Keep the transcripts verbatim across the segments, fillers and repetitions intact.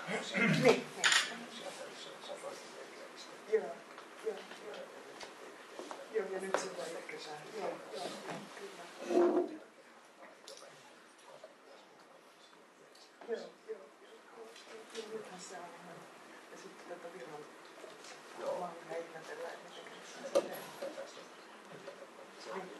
Niin, niin. Joo, joo, joo. Joo, ja nyt se voi kesää. Joo, joo, kyllä. Joo, joo. Ja nythän se on ihan... Ja sitten tätä Virran mallia ihmetellään, että miten se on se.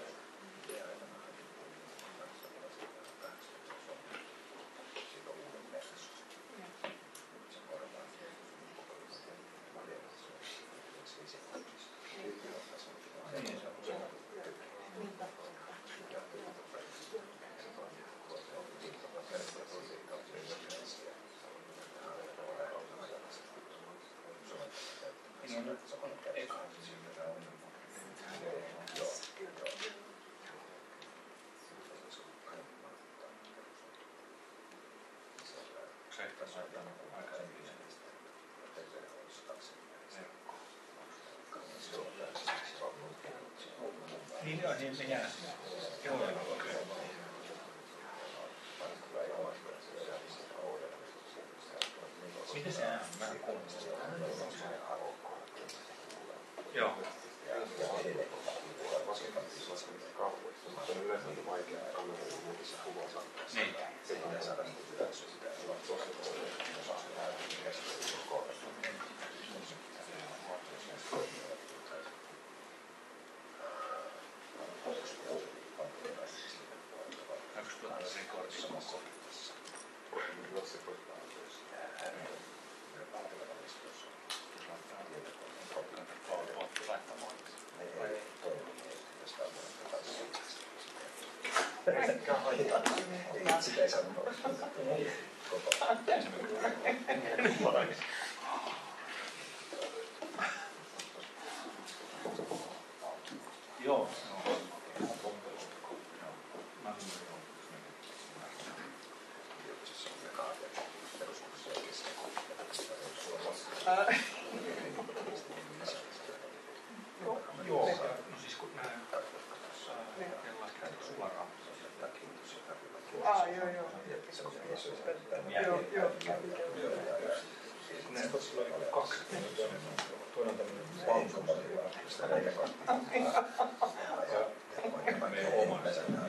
Niin joo, niin se jää. Joo, okei. Miten se ääni? Mä en kuullut. Joo. Niin. Sitä ei saanut olla. Joo. Joo, no siis kun näin suoraan. Aa, joo, joo. Joo, joo. Näin tuossa oli kaksi. Toinen on tämmöinen pankkomalilla. Sitä reikä kahtaa. Ja meidän oman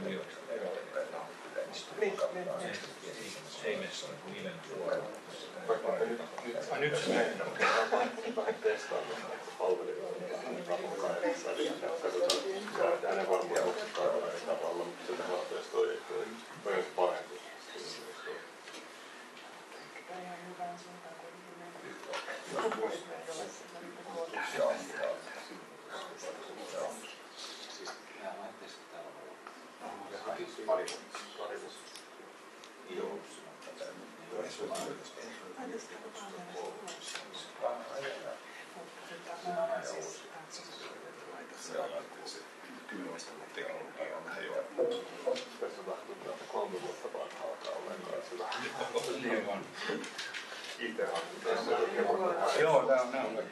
ei mene se on kuin nimen suoraan. Ai nyt se näin. Vähän testaamista palvelua. Katsotaan hänen varmuudella kaivalla eri tavalla, mutta se tilanteessa toi myös parempi. Tämä on ihan hyvään suuntaan kuitenkin meidän. Joo. Siis nämä laitteista täällä on. Se hakisi pari vuotta. Joo. Teknologia on vähän jo. Tässä tahtuu näitä kolme vuotta vanhaa alkaa ollenkaan sitä. Niin on. Itse hankin. Joo, tää on näin.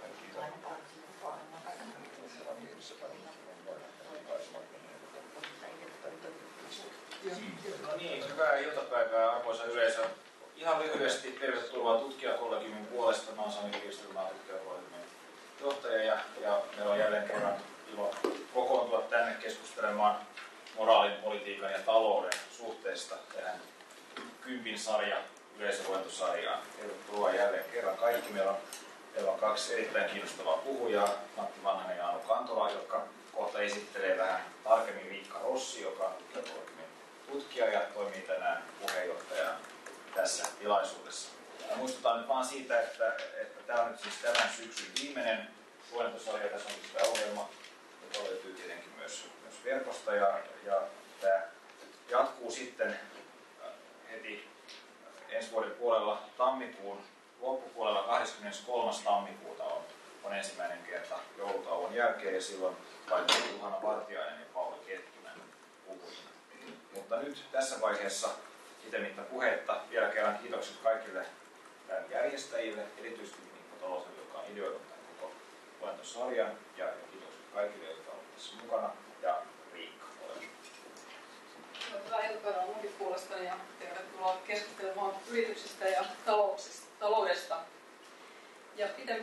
No niin, hyvää iltapäivää arvoisa yleisö. Ihan lyhyesti tervetuloa tutkijakollegiumin puolesta. Mä oon Sami Kirstelmä, tutkijakollegiumin johtaja ja, ja meillä on jälleen kerran ilo kokoontua tänne keskustelemaan moraalin, politiikan ja talouden suhteesta tähän kympin sarja yleisöluentosarjaan. Tervetuloa jälleen kerran kaikki. Meillä on, meillä on kaksi erittäin kiinnostavaa puhujaa, Matti Vanhanen ja Anu Kantola, jotka kohta esittelee vähän tarkemmin Riikka Rossi, joka on tutkijakollegiumin tutkija ja toimii tänään puheenjohtajana tässä tilaisuudessa. Ja muistutan nyt vaan siitä, että, että tämä on nyt siis tämän syksyn viimeinen luentosarja. Tässä on siis tämä ohjelma, joka löytyy tietenkin myös, myös verkosta. Ja, ja tämä jatkuu sitten heti ensi vuoden puolella tammikuun loppupuolella kahdeskymmeneskolmas tammikuuta on, on ensimmäinen kerta joulutauon jälkeen. Ja silloin laitettiin Juhana Vartiainen ja Pauli Kettunen puhujina. Mutta nyt tässä vaiheessa pitemmittä puhetta vielä kerran kiitokset kaikille tämän järjestäjille, erityisesti Mikko Toloselle, joka on ideoinut tämän koko luentosarjan, ja, ja kiitokset kaikille, jotka ovat tässä mukana, ja Riikka, ole hyvä. Hyvää iltapäivää munkin puolestani ja tervetuloa keskustelemaan yrityksistä ja talouksista.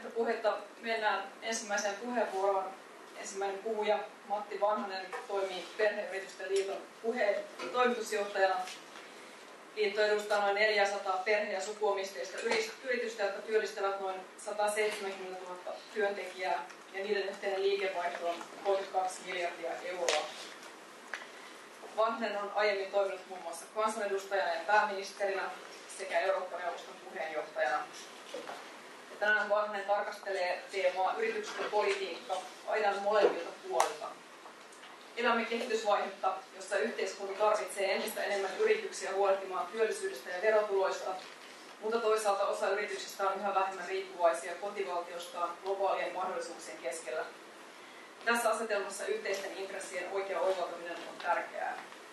pidemmittä puhetta mennään ensimmäiseen puheenvuoroon. Ensimmäinen puhuja Matti Vanhanen toimii Perheyritysten liiton puheen toimitusjohtajana. Liitto edustaa noin neljäsataa perhe- ja sukuomisteista yritystä, jotka työllistävät noin sataseitsemänkymmentätuhatta työntekijää, ja niiden yhteinen liikevaihto on kolmekymmentäkaksi miljardia euroa. Vanhanen on aiemmin toiminut muun muassa kansanedustajana ja pääministerinä sekä Eurooppa-neuvoston puheenjohtajana. Ja tänään Vanhanen tarkastelee teemaa yritysten politiikka aidan molemmilta puolilta. Elämme kehitysvaihetta, jossa yhteiskunta tarvitsee entistä enemmän yrityksiä huolehtimaan työllisyydestä ja verotuloista, mutta toisaalta osa yrityksistä on yhä vähemmän riippuvaisia kotivaltiostaan globaalien mahdollisuuksien keskellä. Tässä asetelmassa yhteisten intressien oikea oivaltaminen on tärkeää.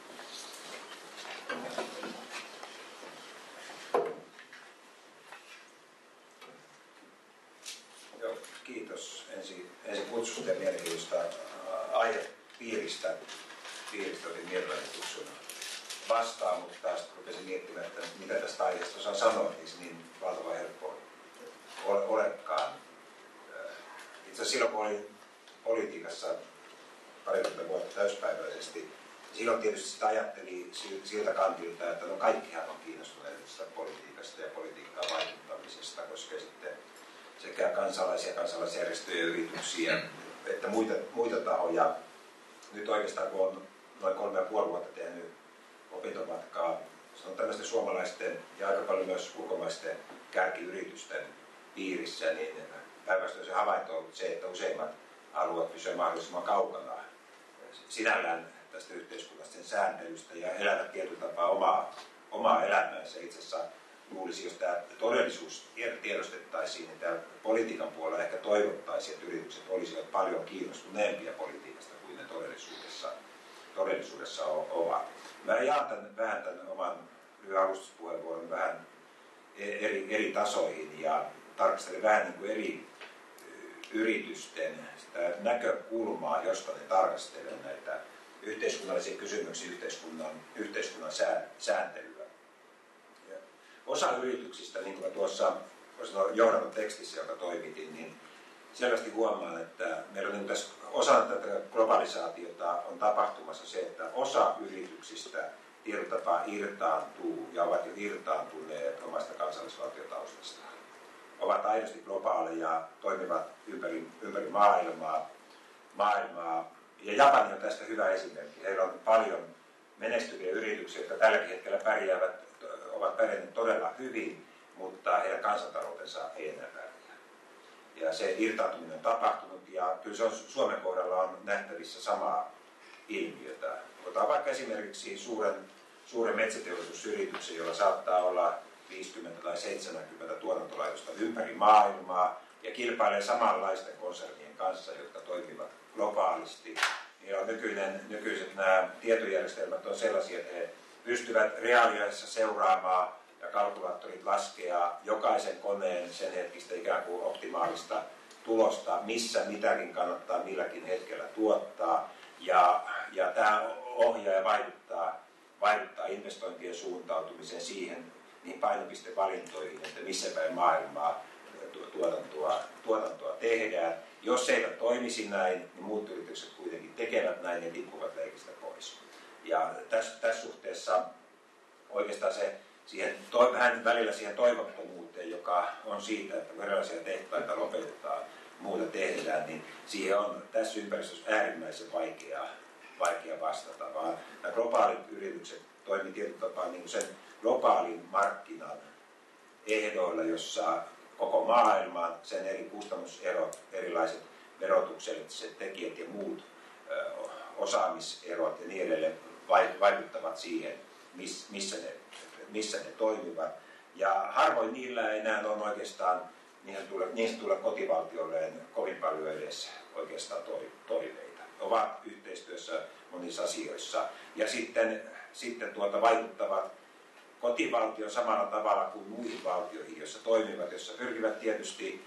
Joo, kiitos ensin, ensin kutsusta ja mielenkiintoista aihepiiristä. Piiristä oli mielelläni kutsun vastaan, mutta taas rupesin miettimään, että mitä tästä aiheesta osaan sanoa, niin se niin valtavan helppoa olekaan. Itse asiassa silloin, kun olin politiikassa parikymmentä vuotta täyspäiväisesti, silloin tietysti sitä ajatteli siltä kantilta, että no kaikkihan on kiinnostuneita politiikasta ja politiikkaan vaikuttamisesta, koska sitten sekä kansalaisia, kansalaisjärjestöjä, yrityksiä, että muita, muita tahoja. Nyt oikeastaan, kun on noin kolme ja puoli vuotta tehnyt opintomatkaa, se on tämmöisten suomalaisten ja aika paljon myös ulkomaisten kärkiyritysten piirissä, niin päinvastoin se havainto on ollut se, että useimmat haluavat pysyä mahdollisimman kaukana sinällään tästä yhteiskunnasta, sen sääntelystä ja elävät tietyllä tapaa omaa, omaa elämäänsä. Itse asiassa luulisi, jos tämä todellisuus tiedostettaisiin, niin tämä politiikan puolella ehkä toivottaisiin, että yritykset olisivat paljon kiinnostuneempia politiikasta kuin ne todellisuudessa, todellisuudessa ovat. Mä jaan tämän, vähän tämän oman lyhyen alustuspuheenvuoron vähän eri, eri tasoihin ja tarkastelen vähän niin kuin eri yritysten sitä näkökulmaa, josta ne tarkastelevat näitä yhteiskunnallisia kysymyksiä, yhteiskunnan, yhteiskunnan sääntelyä. Ja osa yrityksistä, niin kuin mä tuossa johdannon tekstissä, joka toimitin, niin selvästi huomaan, että meillä on niin tässä osana tätä globalisaatiota on tapahtumassa se, että osa yrityksistä tietyllä tapaa irtaantuu ja ovat jo irtaantuneet omasta kansallisvaltiotaustastaan. Ovat aidosti globaaleja, toimivat ympäri, ympäri maailmaa, maailmaa. Ja Japani on tästä hyvä esimerkki. Heillä on paljon menestyviä yrityksiä, jotka tälläkin hetkellä pärjäävät, ovat pärjänneet todella hyvin, mutta heidän kansantaloutensa ei enää pärjää. Ja se irtaantuminen on tapahtunut ja kyllä se on, Suomen kohdalla on nähtävissä samaa ilmiötä. Otetaan vaikka esimerkiksi suuren, suuren metsäteollisuusyrityksen, jolla saattaa olla viisikymmentä tai seitsemänkymmentä tuotantolaitosta ympäri maailmaa ja kilpailee samanlaisten konsernien kanssa, jotka toimivat globaalisti. Ja nykyinen, nykyiset nämä tietojärjestelmät on sellaisia, että he pystyvät reaaliajassa seuraamaan ja kalkulaattorit laskea jokaisen koneen sen hetkistä ikään kuin optimaalista tulosta, missä mitäkin kannattaa milläkin hetkellä tuottaa. Ja, ja tämä ohjaa ja vaikuttaa, vaikuttaa investointien suuntautumiseen siihen, niin painopistevalintoihin, että missä päin maailmaa tuotantoa, tuotantoa tehdään. Jos se eivät toimisi näin, niin muut yritykset kuitenkin tekevät näin ja tippuvat leikistä pois. Ja tässä, tässä suhteessa oikeastaan se siihen, to, vähän välillä siihen toivottomuuteen, joka on siitä, että erilaisia tehtaita lopetetaan, muuta tehdään, niin siihen on tässä ympäristössä äärimmäisen vaikea, vaikea vastata. Vaan nämä globaalit yritykset toimivat tietyllä tapaa niin kuin sen globaalin markkinan ehdoilla, jossa koko maailman, sen eri kustannuserot, erilaiset verotukselliset tekijät ja muut ö, osaamiserot ja niin edelleen vaikuttavat siihen, missä ne, missä ne toimivat. Ja harvoin niillä ei enää ole oikeastaan, niistä tulee kotivaltiolleen kovin paljon edes oikeastaan toiveita. Ovat yhteistyössä monissa asioissa ja sitten, sitten tuota vaikuttavat kotivaltio samalla tavalla kuin muihin valtioihin, joissa toimivat, joissa pyrkivät tietysti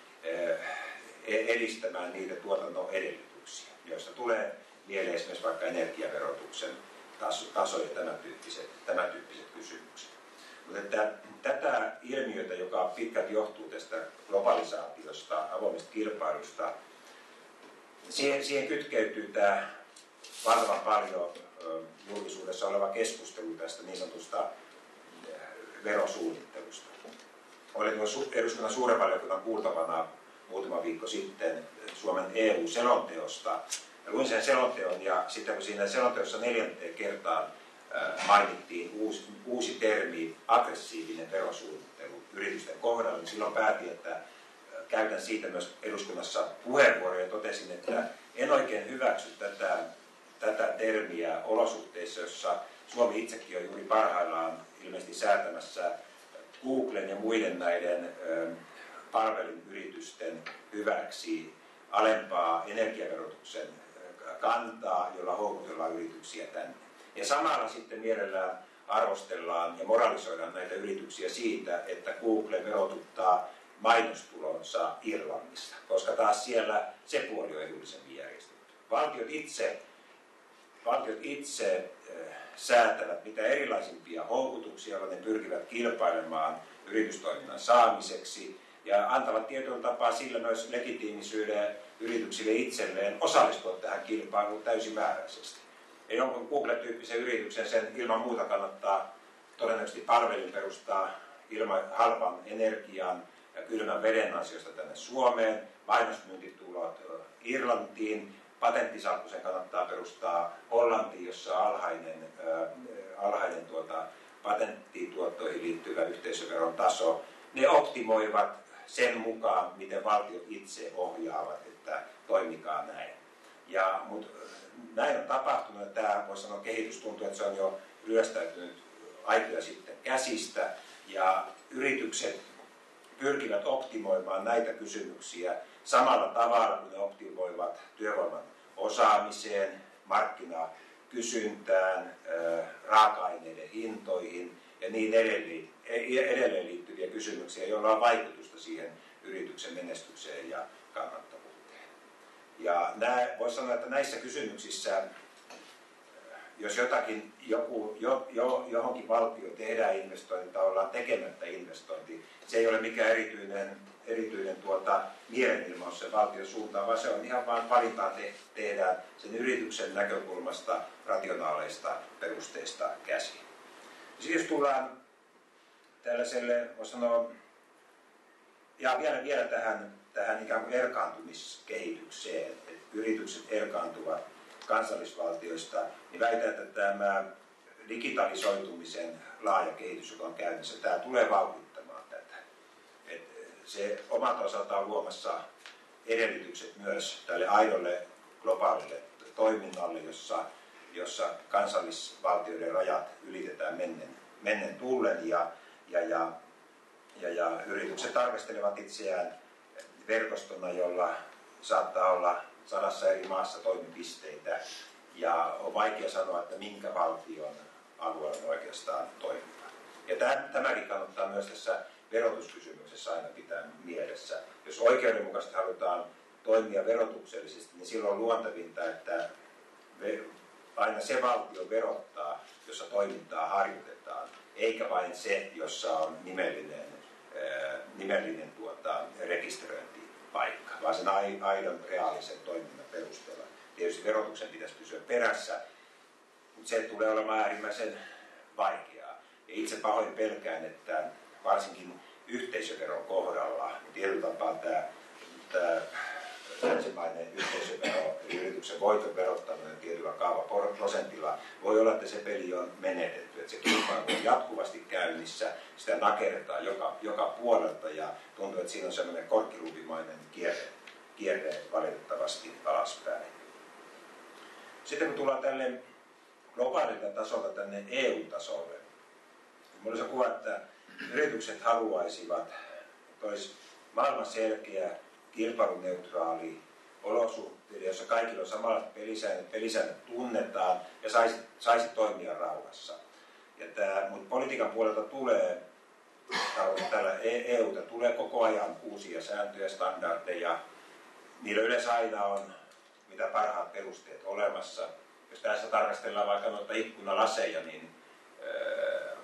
edistämään niitä tuotannon edellytyksiä, joista tulee mieleen esimerkiksi vaikka energiaverotuksen taso, taso ja tämän tyyppiset, tämän tyyppiset kysymykset. Mutta että tätä ilmiötä, joka pitkälti johtuu tästä globalisaatiosta, avoimesta kilpailusta, siihen, siihen kytkeytyy tämä valtavan paljon julkisuudessa oleva keskustelu tästä niin sanotusta verosuunnittelusta. Olin eduskunnan suuren valiokunnan kuultavana muutama viikko sitten Suomen E U-selonteosta. Ja luin sen selonteon ja sitten kun siinä selonteossa neljänteen kertaan mainittiin uusi, uusi termi aggressiivinen verosuunnittelu yritysten kohdalla, niin silloin päätin, että käytän siitä myös eduskunnassa puheenvuoroja ja totesin, että en oikein hyväksy tätä, tätä termiä olosuhteissa, jossa Suomi itsekin on juuri parhaillaan ilmeisesti säätämässä Googlen ja muiden näiden palveluyritysten hyväksi alempaa energiaverotuksen kantaa, jolla houkutellaan yrityksiä tänne. Ja samalla sitten mielellään arvostellaan ja moralisoidaan näitä yrityksiä siitä, että Google verotuttaa mainostulonsa Irlannissa, koska taas siellä se puoli on edullisemmin järjestetty. Valtiot itse, valtiot itse äh, säätävät mitä erilaisimpia houkutuksia, joilla ne pyrkivät kilpailemaan yritystoiminnan saamiseksi ja antavat tietyllä tapaa sillä myös legitiimisyyden yrityksille itselleen osallistua tähän kilpailuun täysimääräisesti. Ja jonkun Google-tyyppisen yrityksen sen ilman muuta kannattaa todennäköisesti palvelin perustaa ilman halpan energian ja kylmän veden ansiosta tänne Suomeen, mainosmyyntitulot Irlantiin, patenttisalkkusen kannattaa perustaa Hollantiin, jossa on alhainen, äh, alhainen tuota, patenttituottoihin liittyvä yhteisöveron taso. Ne optimoivat sen mukaan, miten valtiot itse ohjaavat, että toimikaa näin. Ja, mutta näin on tapahtunut, ja tämä voisi sanoa kehitys tuntuu, että se on jo ryöstäytynyt aikoja sitten käsistä, ja yritykset pyrkivät optimoimaan näitä kysymyksiä samalla tavalla kuin ne optimoivat työvoiman osaamiseen, markkinakysyntään, raaka-aineiden hintoihin ja niin edelleen, edelleen liittyviä kysymyksiä, joilla on vaikutusta siihen yrityksen menestykseen ja kannattavuuteen. Ja nämä, voisi sanoa, että näissä kysymyksissä, jos jotakin, joku, jo, jo, johonkin valtioon tehdään investointi tai ollaan tekemättä investointi, se ei ole mikään erityinen, erityinen tuota, mielenilmaus sen valtion suuntaan, vaan se on ihan vain valintaa te, tehdään sen yrityksen näkökulmasta rationaaleista perusteista käsin. Sitten jos tullaan tällaiselle, voisi sanoa, ja vielä, vielä tähän, tähän ikään kuin erkaantumiskehitykseen, että yritykset erkaantuvat kansallisvaltioista, niin väitän, että tämä digitalisoitumisen laaja kehitys, joka on käynnissä, tämä tulee vauhdittamaan tätä. Et se omalta osaltaan luomassa edellytykset myös tälle aidolle globaalille toiminnalle, jossa, jossa kansallisvaltioiden rajat ylitetään mennen, mennen tullen ja, ja, ja, ja, ja yritykset tarkastelevat itseään verkostona, jolla saattaa olla sadassa eri maassa toimipisteitä ja on vaikea sanoa, että minkä valtion alueella ne oikeastaan toimivat. Ja tämäkin kannattaa myös tässä verotuskysymyksessä aina pitää mielessä. Jos oikeudenmukaisesti halutaan toimia verotuksellisesti, niin silloin on luontevinta, että aina se valtio verottaa, jossa toimintaa harjoitetaan, eikä vain se, jossa on nimellinen, nimellinen tuota, rekisteröintipaikka, vaan sen aidon reaalisen toiminnan perusteella. Tietysti verotuksen pitäisi pysyä perässä, mutta se tulee olemaan äärimmäisen vaikeaa. Ja itse pahoin pelkään, että varsinkin yhteisöveron kohdalla, niin tietyllä tapaa tämä, tämä ensimmäinen yhteisövero, eli yrityksen voiton verottaminen tietyllä kaavaprosentilla, voi olla, että se peli on menetetty, että se kilpailu on jatkuvasti käynnissä, sitä nakerretaan joka, joka puolelta ja tuntuu, että siinä on sellainen korkkilupimainen kierre, kierre valitettavasti alaspäin. Sitten kun tullaan tälle globaalilta tasolta tänne E U-tasolle, minulla on se kuva, että yritykset haluaisivat, että olisi maailman selkeä, kilpailuneutraali olosuhteet, jossa kaikilla on samanlaiset pelisäännöt, pelisäännöt tunnetaan ja saisi, saisi toimia rauhassa. Ja tämä, mutta politiikan puolelta tulee, tällä E U:ta tulee koko ajan uusia sääntöjä, standardeja. Niillä yleensä aina on mitä parhaat perusteet olemassa. Jos tässä tarkastellaan vaikka noita ikkunalaseja, niin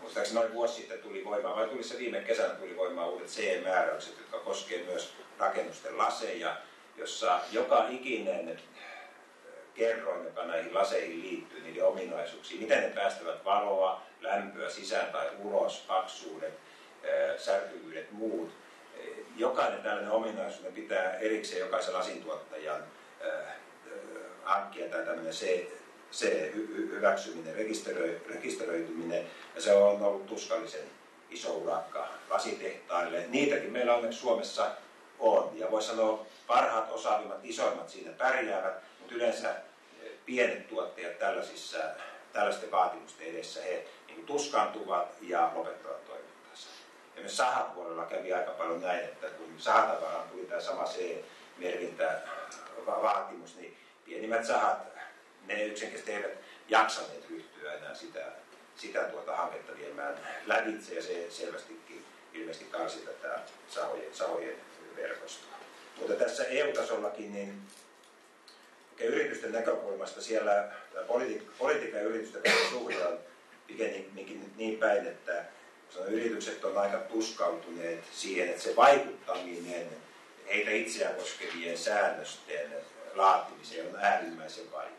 muistaakseni noin vuosi sitten tuli voimaan, vai tuli se viime kesänä tuli voimaan uudet C E-määräykset, jotka koskevat myös rakennusten laseja, jossa joka ikinen kerroin, joka näihin laseihin liittyy, niiden ominaisuuksiin, miten ne päästävät valoa, lämpöä sisään tai ulos, paksuudet, särkyvyydet, muut. Jokainen tällainen ominaisuus pitää erikseen jokaisen lasintuottajan hankkia tai tämmöinen C, C-hyväksyminen, rekisteröi, rekisteröityminen, ja se on ollut tuskallisen iso urakka lasitehtaille. Niitäkin meillä onneksi Suomessa on, ja voi sanoa parhaat, osaavimmat, isoimmat siinä pärjäävät, mutta yleensä pienet tuottajat tällaisissa, tällaisten vaatimusten edessä he niin tuskaantuvat ja lopettavat toimintansa. Ja myös sahapuolella kävi aika paljon näin, että kun sahatavaraan tuli tämä sama C-merkintä vaatimus, niin pienimmät sahat, ne yksinkertaisesti eivät jaksaneet ryhtyä enää sitä, sitä tuota hanketta viemään lävitse, ja se selvästikin ilmeisesti karsi tätä sahojen, sahojen verkostoa. Mutta tässä E U-tasollakin niin yritysten näkökulmasta siellä politi- politiikan ja yritysten suhde on pikemminkin niin päin, että yritykset on aika tuskautuneet siihen, että se vaikuttaminen heitä itseään koskevien säännösten laatimiseen on äärimmäisen vaikeaa.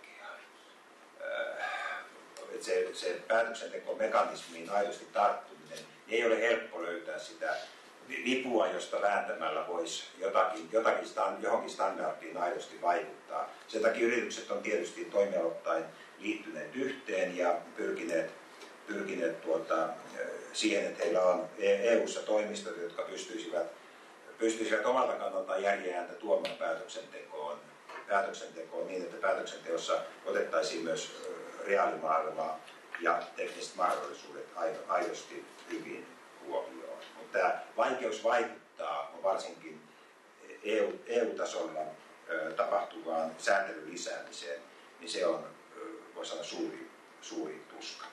Se, se päätöksentekomekanismiin aidosti tarttuminen ei ole helppo löytää sitä vipua, josta vääntämällä voisi jotakin, jotakin stand, johonkin standardiin aidosti vaikuttaa. Sen takia yritykset on tietysti toimialoittain liittyneet yhteen ja pyrkineet, pyrkineet tuota, siihen, että heillä on E U:ssa toimistot, jotka pystyisivät, pystyisivät omalta kannaltaan järjeääntä tuomaan päätöksentekoon, päätöksentekoon niin, että päätöksenteossa otettaisiin myös reaalimaailma ja tekniset mahdollisuudet aidosti hyvin huomioon. Mutta tämä vaikeus vaikuttaa on varsinkin E U-tasolla tapahtuvaan sääntelyn lisäämiseen, niin se on, voi sanoa, suuri, suuri tuska.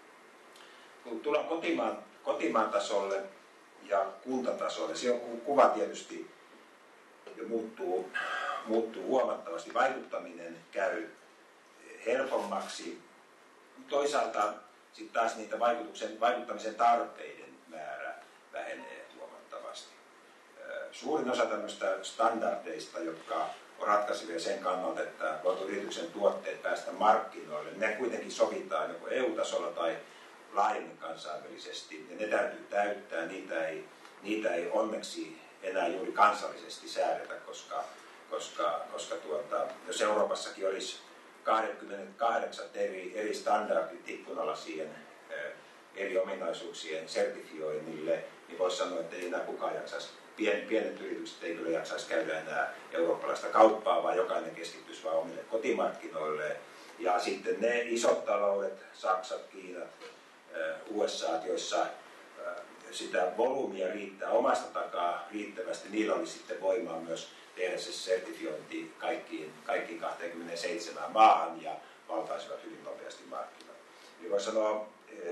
Kun tullaan kotimaan, kotimaan tasolle ja kuntatasolle, se on kuva tietysti jo muuttuu, muuttuu huomattavasti. Vaikuttaminen käy helpommaksi. Toisaalta sitten taas niitä vaikutuksen, vaikuttamisen tarpeiden määrä vähenee huomattavasti. Suurin osa tämmöistä standardeista, jotka on ratkaisevia sen kannalta, että voivat yrityksen tuotteet päästä markkinoille, ne kuitenkin sovitaan joko E U-tasolla tai laajemmin kansainvälisesti, ja ne täytyy täyttää, niitä ei, niitä ei onneksi enää juuri kansallisesti säädetä, koska, koska, koska tuota, jos Euroopassakin olisi kaksikymmentäkahdeksan eri, eri standardit ikkunalla siihen eri ominaisuuksien sertifioinnille, niin voisi sanoa, että ei enää kukaan jaksaisi, pien, pienet yritykset ei kyllä jaksaisi käydä enää eurooppalaista kauppaa, vaan jokainen keskittyisi vain omille kotimarkkinoille. Ja sitten ne isot taloudet, Saksat, Kiinat, U S A, joissa sitä volyymia riittää omasta takaa riittävästi, niillä oli sitten voimaa myös tehdä se sertifiointi kaikkiin, kaikkiin kaksikymmentäseitsemän maahan ja valtaisivat hyvin nopeasti markkinoille. Niin voi sanoa,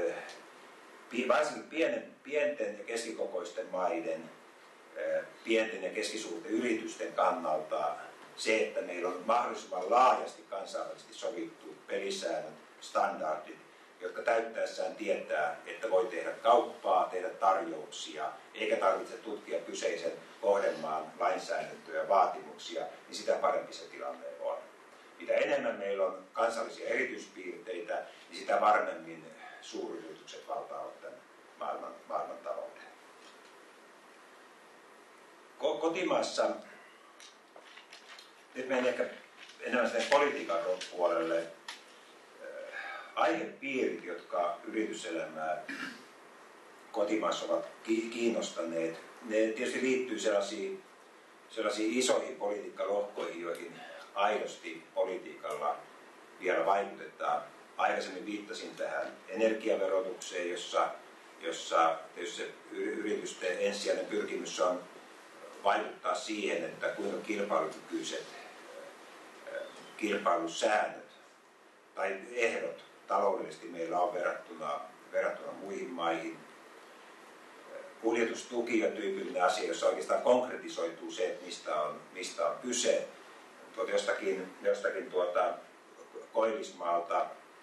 varsinkin pienen, pienten ja keskikokoisten maiden, pienten ja keskisuurten yritysten kannalta se, että meillä on mahdollisimman laajasti kansainvälisesti sovittu pelisäännöt, standardit, jotka täyttäessään tietää, että voi tehdä kauppaa, tehdä tarjouksia, eikä tarvitse tutkia kyseisen kohdemaan lainsäädäntöä ja vaatimuksia, niin sitä parempi se tilanne on. Mitä enemmän meillä on kansallisia erityispiirteitä, niin sitä varmemmin suuryritykset valtaavat tämän maailman, maailman talouden. Kotimaassa, nyt menen ehkä enemmän sen politiikan puolelle, aihepiirit, jotka yrityselämää kotimaassa ovat kiinnostaneet, ne tietysti liittyy sellaisiin, sellaisiin isoihin politiikkalohkoihin, joihin aidosti politiikalla vielä vaikutetaan. Aikaisemmin viittasin tähän energiaverotukseen, jossa, jossa se yritysten ensisijainen pyrkimys on vaikuttaa siihen, että kuinka kilpailukykyiset kilpailusäännöt tai ehdot taloudellisesti meillä on verrattuna, verrattuna muihin maihin. Kuljetustuki on tyypillinen asia, jossa oikeastaan konkretisoituu se, että mistä on, mistä on kyse. Tuota, jostakin jostakin tuota, Koillismaalta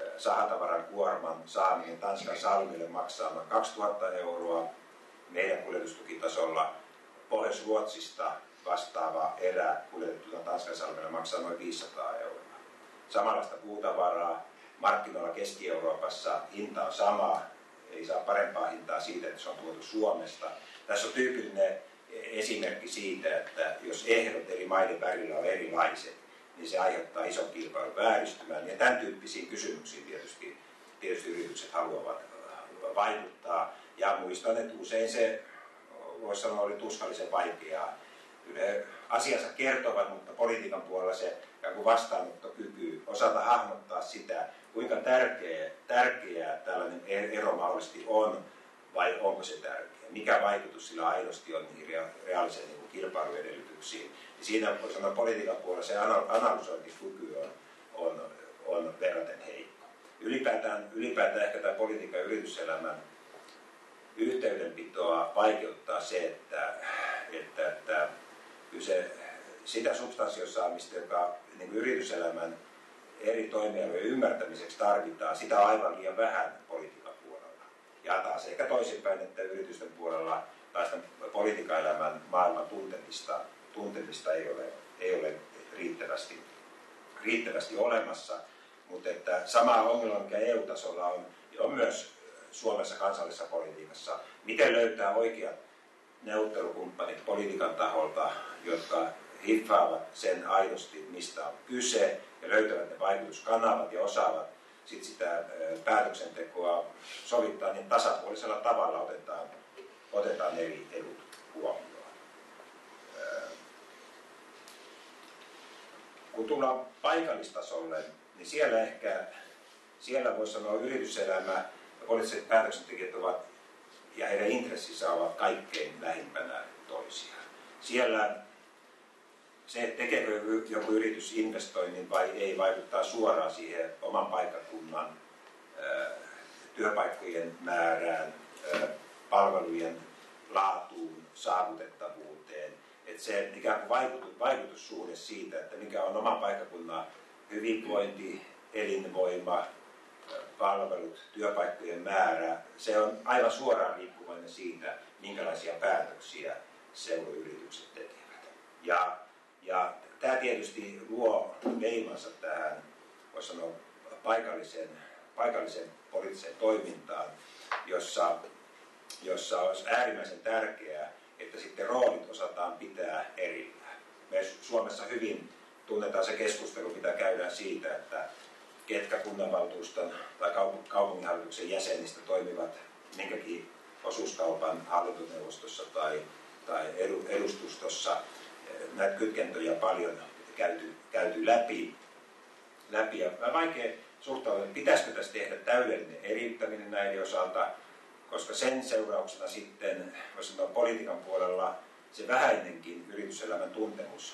sahatavaran kuorman saaminen Tanskan salmille maksaa noin kaksituhatta euroa meidän kuljetustukitasolla. Pohjois-Ruotsista vastaava erä kuljetettuna Tanskan salmille maksaa noin viisisataa euroa. Samanlaista puutavaraa markkinoilla Keski-Euroopassa hinta on sama, ei saa parempaa hintaa siitä, että se on tuotu Suomesta. Tässä on tyypillinen esimerkki siitä, että jos ehdot eri maiden välillä on erilaiset, niin se aiheuttaa ison kilpailun vääristymän. Ja tämän tyyppisiin kysymyksiin tietysti, tietysti yritykset haluavat vaikuttaa. Ja muistan, että usein se, voisi sanoa, oli tuskallisen vaikeaa. Yle asiansa kertovat, mutta politiikan puolella se vastaanottokyky osata hahmottaa sitä, kuinka tärkeä, tärkeää tällainen ero mahdollisesti on, vai onko se tärkeä. Mikä vaikutus sillä aidosti on niihin reaalisen niin kilpailuedellytyksiin. Ja siinä voi sanoa politiikan puolella se analysointikyky on, on, on verraten heikko. Ylipäätään, ylipäätään ehkä tämä politiikan ja yrityselämän yhteydenpitoa vaikeuttaa se, että, että, että se, sitä substanssiosaamista, joka niin yrityselämän eri toimialojen ymmärtämiseksi tarvitaan, sitä on aivan liian vähän politiikan puolella. Ja taas ehkä toisinpäin, että yritysten puolella taas politiikan elämän maailman tuntemista, tuntemista ei ole, ei ole riittävästi, riittävästi olemassa. Mutta että sama ongelma, mikä E U-tasolla on, on myös Suomessa kansallisessa politiikassa. Miten löytää oikeat neuvottelukumppanit politiikan taholta, jotka hiffaavat sen aidosti, mistä on kyse, ja löytävät ne vaikutuskanavat ja osaavat sit sitä päätöksentekoa sovittaa niin tasapuolisella tavalla otetaan, otetaan eri edut huomioon. Kun tullaan paikallistasolle, niin siellä ehkä, siellä voisi sanoa yrityselämä ja poliittiset päätöksentekijät ovat ja heidän intressissä ovat kaikkein lähimpänä toisiaan. Siellä se, tekeekö joku yritys investoinnin vai ei, vaikuttaa suoraan siihen oman paikkakunnan ää, työpaikkojen määrään, ää, palvelujen laatuun, saavutettavuuteen. Että se ikään kuin vaikutus, vaikutussuhde siitä, että mikä on oman paikkakunnan hyvinvointi, elinvoima, palvelut, työpaikkojen määrä, se on aivan suoraan riippuvainen siitä, minkälaisia päätöksiä seurayritykset tekevät. Ja, ja tämä tietysti luo leimansa tähän, voisi sanoa, paikallisen, paikallisen poliittiseen toimintaan, jossa, jossa olisi äärimmäisen tärkeää, että sitten roolit osataan pitää erillään. Me Suomessa hyvin tunnetaan se keskustelu, mitä käydään siitä, että ketkä kunnanvaltuuston tai kaupunginhallituksen jäsenistä toimivat minkäkin osuuskaupan hallintoneuvostossa tai, tai edustustossa. Näitä kytkentöjä paljon käyty, käyty läpi. läpi. Ja vaikea suhtautua, pitäisikö tässä tehdä täydellinen eriyttäminen näiden osalta, koska sen seurauksena sitten, voisi sanoa politiikan puolella, se vähäinenkin yrityselämän tuntemus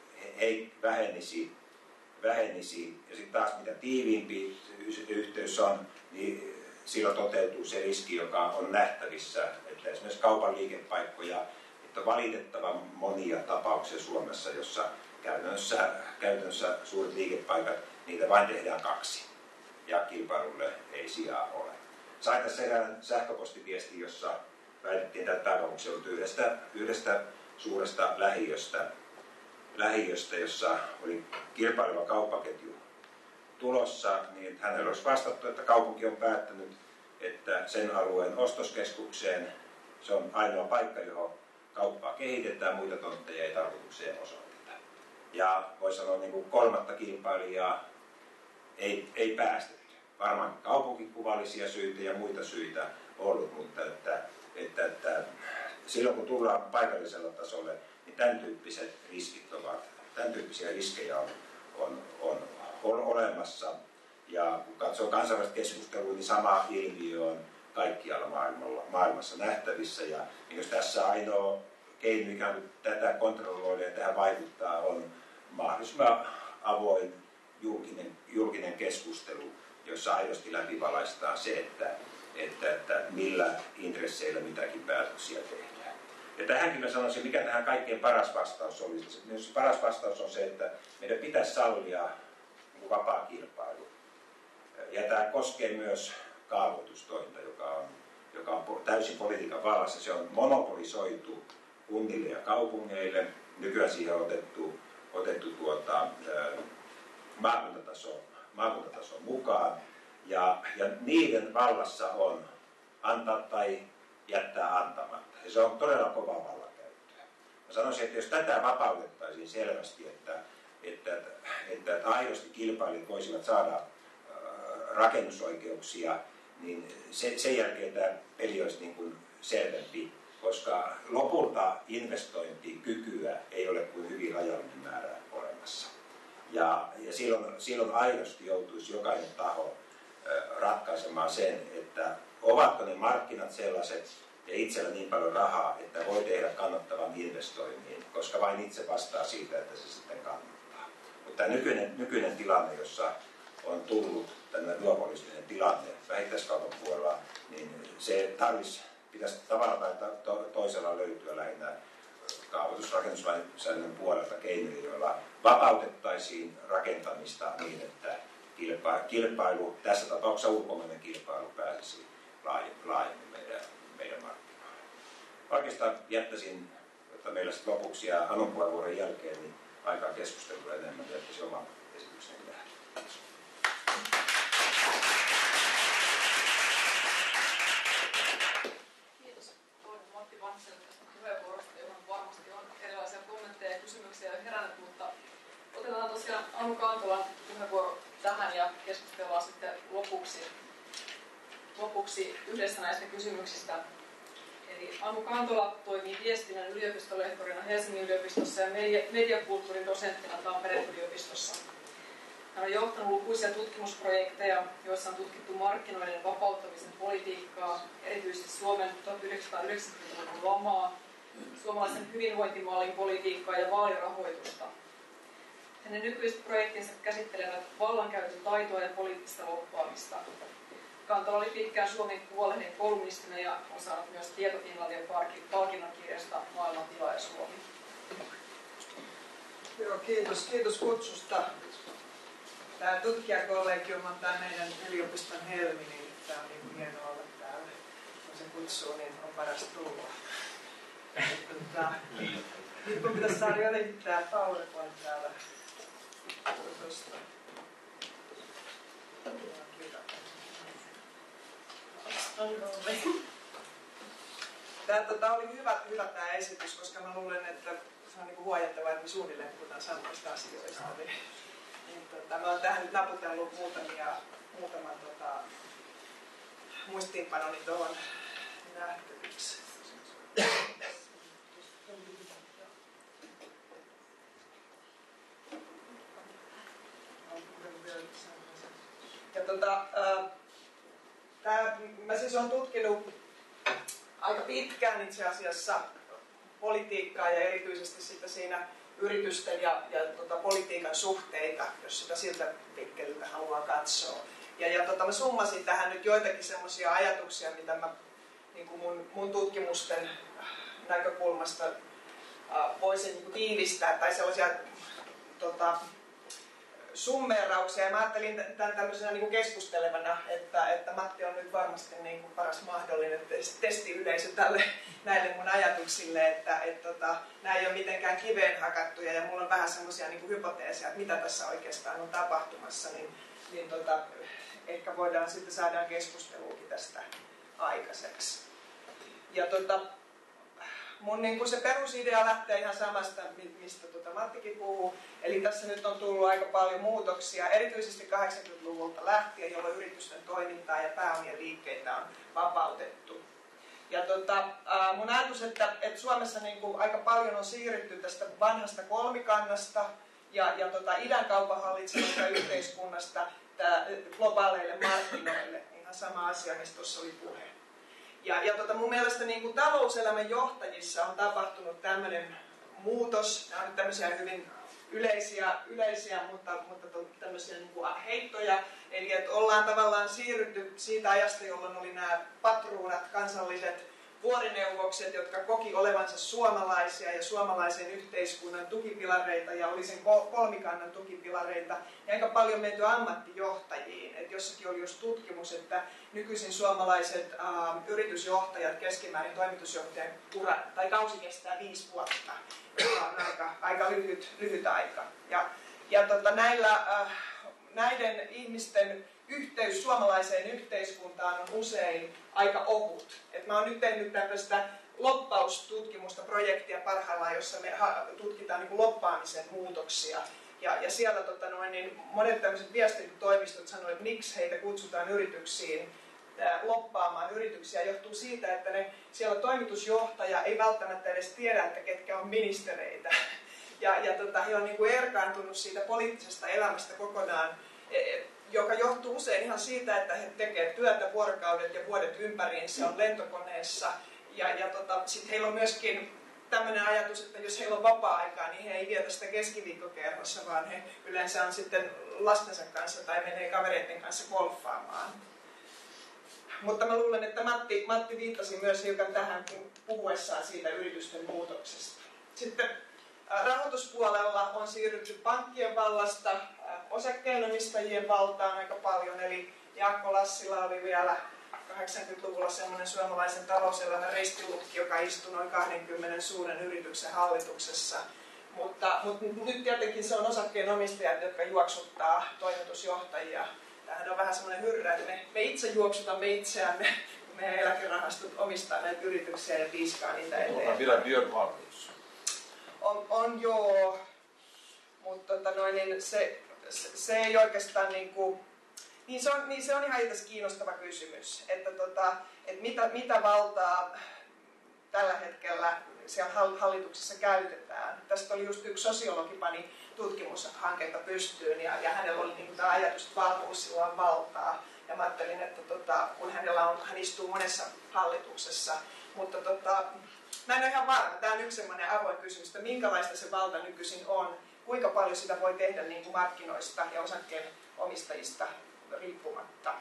ei vähenisi, vähenisi. Ja sitten taas mitä tiiviimpi yhteys on, niin silloin toteutuu se riski, joka on nähtävissä, että esimerkiksi kaupan liikepaikkoja, että on valitettavan monia tapauksia Suomessa, jossa käytännössä, käytännössä suuret liikepaikat, niitä vain tehdään kaksi ja kilpailulle ei sijaa ole. Sain tässä erään sähköpostiviestin, jossa väitettiin, että pääkaupunkiseudut yhdestä, yhdestä suuresta lähiöstä, lähiöstä, jossa oli kilpaileva kauppaketju tulossa, niin hänellä olisi vastattu, että kaupunki on päättänyt, että sen alueen ostoskeskukseen se on ainoa paikka, johon kauppaa kehitetään, muita tontteja ei tarkoitukseen osoiteta. Ja voi sanoa, niin kuin kolmatta kilpailijaa ei, ei päästetty. Varmaan kaupunkikuvallisia syitä ja muita syitä ollut, mutta että, että, että silloin kun tullaan paikallisella tasolle, niin tämän tyyppiset riskit ovat, tämän tyyppisiä riskejä on, on, on, on olemassa. Ja kun katsoo kansainvälistä keskustelua, niin sama ilmiö on kaikkialla maailmalla, maailmassa nähtävissä. Ja jos tässä ainoa keino, mikä tätä kontrolloida ja tähän vaikuttaa, on mahdollisimman avoin julkinen, julkinen keskustelu, jossa aidosti läpivalaistaan se, että, että, että millä intresseillä mitäkin päätöksiä tehdään. Ja tähänkin mä sanoisin, mikä tähän kaikkein paras vastaus olisi. Myös paras vastaus on se, että meidän pitäisi sallia vapaa kilpailu. Ja tämä koskee myös kaavoitustointa, joka on, joka on täysin politiikan vallassa. Se on monopolisoitu kunnille ja kaupungeille. Nykyään siihen on otettu, otettu tuota, maakuntatason, maakuntatason mukaan. Ja, ja niiden vallassa on antaa tai jättää antamatta. Ja se on todella kova vallankäyttöä. Mä sanoisin, että jos tätä vapautettaisiin selvästi, että, että, että, että aidosti kilpailijat voisivat saada rakennusoikeuksia, niin se, sen jälkeen tämä peli olisi niin kuin selvempi, koska lopulta investointikykyä ei ole kuin hyvin rajallinen määrä olemassa. Ja, ja silloin, silloin aidosti joutuisi jokainen taho ratkaisemaan sen, että ovatko ne markkinat sellaiset ja itsellä niin paljon rahaa, että voi tehdä kannattavan investoinnin, koska vain itse vastaa siitä, että se sitten kannattaa. Mutta tämä nykyinen, nykyinen tilanne, jossa on tullut tämmöinen duopolistinen tilanne vähittäiskaupan puolella, niin se tarvitsisi, pitäisi tavalla tai to, toisella löytyä lähinnä kaavoitusrakennuslainsäädännön puolelta keinoja, joilla vapautettaisiin rakentamista niin, että kilpailu, tässä tapauksessa ulkomainen kilpailu pääsisi laajemmin meidän, meidän markkinoille. Oikeastaan jättäisin, että meillä sitten lopuksi ja Anun puheenvuoron jälkeen niin aikaa keskustelua enemmän, jättäisin oman esitykseni tähän. Kiitos Matti Vantselle tästä puheenvuorosta, johon varmasti on erilaisia kommentteja ja kysymyksiä jo herännyt, mutta otetaan tosiaan Anu Kantolan puheenvuoro tähän ja keskustellaan sitten lopuksi, lopuksi yhdessä näistä kysymyksistä. Eli Anu Kantola toimii viestinnän yliopistolehtorina Helsingin yliopistossa ja media, mediakulttuurin dosenttina Tampereen yliopistossa. Hän on johtanut lukuisia tutkimusprojekteja, joissa on tutkittu markkinoiden vapauttamisen politiikkaa, erityisesti Suomen tuhatyhdeksänsataayhdeksänkymmentäluvun lamaa, suomalaisen hyvinvointimallin politiikkaa ja vaalirahoitusta. Hänen nykyiset projektinsa käsittelevät vallankäytön taitoa ja poliittista lobbaamista. Kantola oli pitkään Suomen Kuvalehden kolumnistina ja on saanut myös Tieto Finlandin palkinnon kirjasta Maailman tila ja Suomi. Joo, kiitos, kiitos kutsusta. Tämä tutkijakollegium on tämä meidän yliopiston helmi, niin tämä on niin hienoa olla täällä. Kun se kutsuu, niin on paras tulla. Nyt kun pitäisi saada jotenkin tämä PowerPoint täällä. Tuosta. Tämä tota, oli hyvä, hyvä tämä esitys, koska mä luulen, että se on niinku huojentavaa, että me suunnilleen puhutaan samoista asioista. Niin, niin, tota, mä oon tähän nyt naputellut muutamia, muutaman tota, muistiinpanoni tuohon nähtäviksi. Ja tota, tää, mä siis olen tutkinut aika pitkään itse asiassa politiikkaa ja erityisesti sitten siinä yritysten ja, ja tota, politiikan suhteita, jos sitä siltä vinkkeliltä haluaa katsoa. Ja, ja tota, mä summasin tähän nyt joitakin semmoisia ajatuksia, mitä mä niin kuin mun, mun tutkimusten näkökulmasta äh, voisin niin kuin tiivistää, tai sellaisia tota, summeerauksia. Ja mä ajattelin tämän tämmöisenä niin kuin keskustelevana, että, että Matti on nyt varmasti niin kuin paras mahdollinen testiyleisö tälle, näille mun ajatuksille, että et, tota, nämä ei ole mitenkään kiveen hakattuja ja mulla on vähän semmoisia niin kuin hypoteeseja, että mitä tässä oikeastaan on tapahtumassa, niin, niin tota, ehkä voidaan sitten saadaan keskusteluukin tästä aikaiseksi. Ja tota, mun niin kuin se perusidea lähtee ihan samasta, mistä tota Mattikin puhuu. Eli tässä nyt on tullut aika paljon muutoksia, erityisesti kahdeksankymmentäluvulta lähtien, jolloin yritysten toimintaa ja pääomien liikkeitä on vapautettu. Ja tota, mun ajatus, että, että Suomessa niin kuin aika paljon on siirrytty tästä vanhasta kolmikannasta ja, ja tota idän kaupan hallitsemasta yhteiskunnasta tää, globaaleille markkinoille. Ihan sama asia, mistä tuossa oli puhe. Ja, ja tota mun mielestä niin kuin talouselämän johtajissa on tapahtunut tämmöinen muutos. Nämä on tämmöisiä hyvin yleisiä, yleisiä mutta, mutta tämmöisiä niin kuin heittoja. Eli että ollaan tavallaan siirrytty siitä ajasta, jolloin oli nämä patruunat, kansalliset vuorineuvokset, jotka koki olevansa suomalaisia ja suomalaisen yhteiskunnan tukipilareita ja oli sen kolmikannan tukipilareita, ja aika paljon menty ammattijohtajiin. Et jossakin oli just tutkimus, että nykyisin suomalaiset ä, yritysjohtajat, keskimäärin toimitusjohtajan ura tai kausi kestää viisi vuotta, joka on aika, aika lyhyt, lyhyt aika. Ja, ja tota, näillä, ä, näiden ihmisten yhteys suomalaiseen yhteiskuntaan on usein aika ohut. Et mä oon nyt tehnyt tämmöistä loppaustutkimusta, projektia parhaillaan, jossa me tutkitaan niin kuin loppaamisen muutoksia. Ja, ja siellä tota noin, niin monet tämmöiset viestintätoimistot sanoivat, että miksi heitä kutsutaan yrityksiin loppaamaan yrityksiä, johtuu siitä, että ne, siellä toimitusjohtaja ei välttämättä edes tiedä, että ketkä on ministereitä. Ja, ja tota, he on niin kuin erkaantunut siitä poliittisesta elämästä kokonaan, joka johtuu usein ihan siitä, että he tekevät työtä vuorokaudet ja vuodet ympäriinsä, on lentokoneessa. Ja, ja tota, sitten heillä on myöskin tämmöinen ajatus, että jos heillä on vapaa-aikaa, niin he ei vietä sitä keskiviikkokerhossa, vaan he yleensä on sitten lastensa kanssa tai menee kavereiden kanssa golfaamaan. Mutta mä luulen, että Matti, Matti viittasi myös hiukan tähän puhuessaan siitä yritysten muutoksesta. Sitten rahoituspuolella on siirrytty pankkien vallasta osakkeenomistajien valtaan aika paljon, eli Jaakko Lassila oli vielä kahdeksankymmentäluvulla semmoinen suomalaisen talouselämän ristilukki, joka istui noin kaksikymmentä suuren yrityksen hallituksessa. Mutta, mutta nyt tietenkin se on osakkeenomistajat, jotka juoksuttaa toimitusjohtajia. Tämähän on vähän semmoinen hyrrä, että me, me itse juoksutamme itseämme, kun meidän eläkerahastot omistaa näitä yrityksiä ja piiskaa niitä eteenpäin. Onhan vielä Björn Wahlroos. On, on joo, mutta tota noin, niin se, se, se ei oikeastaan niin kuin, niin se on, niin se on ihan itse kiinnostava kysymys, että, tota, että mitä, mitä valtaa tällä hetkellä siellä hallituksessa käytetään. Tästä oli just yksi sosiologi pani tutkimushanketta pystyyn ja, ja hänellä oli niin kuin tämä ajatus, että valtuus sillä on valtaa. Ja mä ajattelin, että tota, kun hänellä on, hän istuu monessa hallituksessa, mutta tota, mä en ole ihan varma. Tämä on yksi sellainen avoin kysymys, että minkälaista se valta nykyisin on, kuinka paljon sitä voi tehdä niin kuin markkinoista ja osakkeen omistajista riippumatta.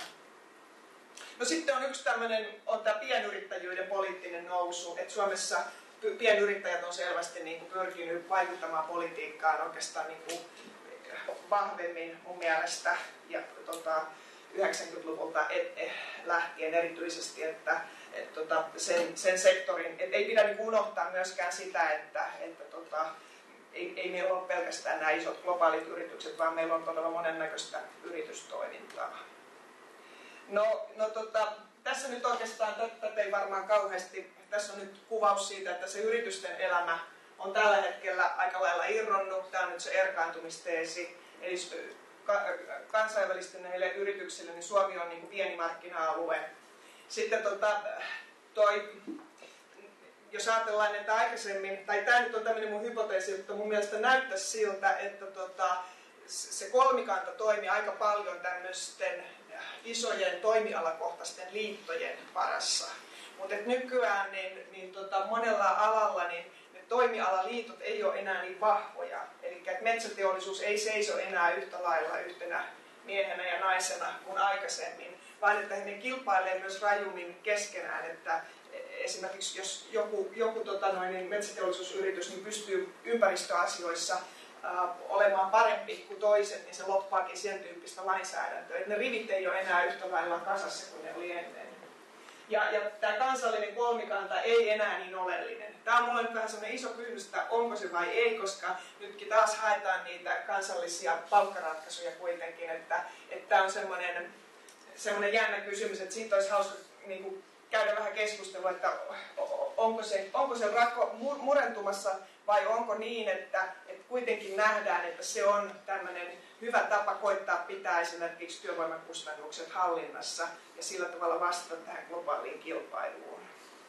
No sitten on yksi tämmöinen, on tämä pienyrittäjyyden poliittinen nousu, että Suomessa pienyrittäjät on selvästi niin kuin pyrkinyt vaikuttamaan politiikkaan oikeastaan niin kuin vahvemmin mun mielestä ja tota, yhdeksänkymmentäluvulta et, et, lähtien erityisesti, että et, tota, sen, sen sektorin, et ei pidä niin kuin unohtaa myöskään sitä, että, että tota, ei, ei meillä ole pelkästään nämä isot globaalit yritykset, vaan meillä on todella monennäköistä yritystoimintaa. No, no tota, tässä nyt oikeastaan, tätä ei varmaan kauheasti, tässä on nyt kuvaus siitä, että se yritysten elämä on tällä hetkellä aika lailla irronnut. Tämä on nyt se erkaantumisteesi. Eli kansainvälistyneille yrityksille niin Suomi on niin kuin pieni markkina-alue. Sitten tota, toi, jos ajatellaan, että aikaisemmin, tai tämä nyt on tämmöinen mun hypoteesi, että mun mielestä näyttäisi siltä, että tota, se kolmikanta toimi aika paljon tämmöisten isojen toimialakohtaisten liittojen varassa. Mutta nykyään niin, niin tota, monella alalla niin ne toimialaliitot ei ole enää niin vahvoja. Eli metsäteollisuus ei seiso enää yhtä lailla yhtenä miehenä ja naisena kuin aikaisemmin, vaan että ne kilpailee myös rajummin keskenään. Että esimerkiksi jos joku, joku tota noin, niin metsäteollisuusyritys niin pystyy ympäristöasioissa Uh, olemaan parempi kuin toiset, niin se loppaakin sen tyyppistä lainsäädäntöä. Että ne rivit ei ole enää yhtä lailla kasassa kuin ne oli ennen. Ja, ja tämä kansallinen kolmikanta ei enää niin oleellinen. Tämä on mulle nyt vähän sellainen iso kysymys, että onko se vai ei, koska nytkin taas haetaan niitä kansallisia palkkaratkaisuja kuitenkin. Että, että tämä on semmoinen, semmoinen jännä kysymys, että siitä olisi hauska niin kuin, käydä vähän keskustelua, että onko se, onko se rako, murentumassa vai onko niin, että, että kuitenkin nähdään, että se on tämmöinen hyvä tapa koittaa pitää esimerkiksi työvoimakustannukset hallinnassa ja sillä tavalla vastata tähän globaaliin kilpailuun.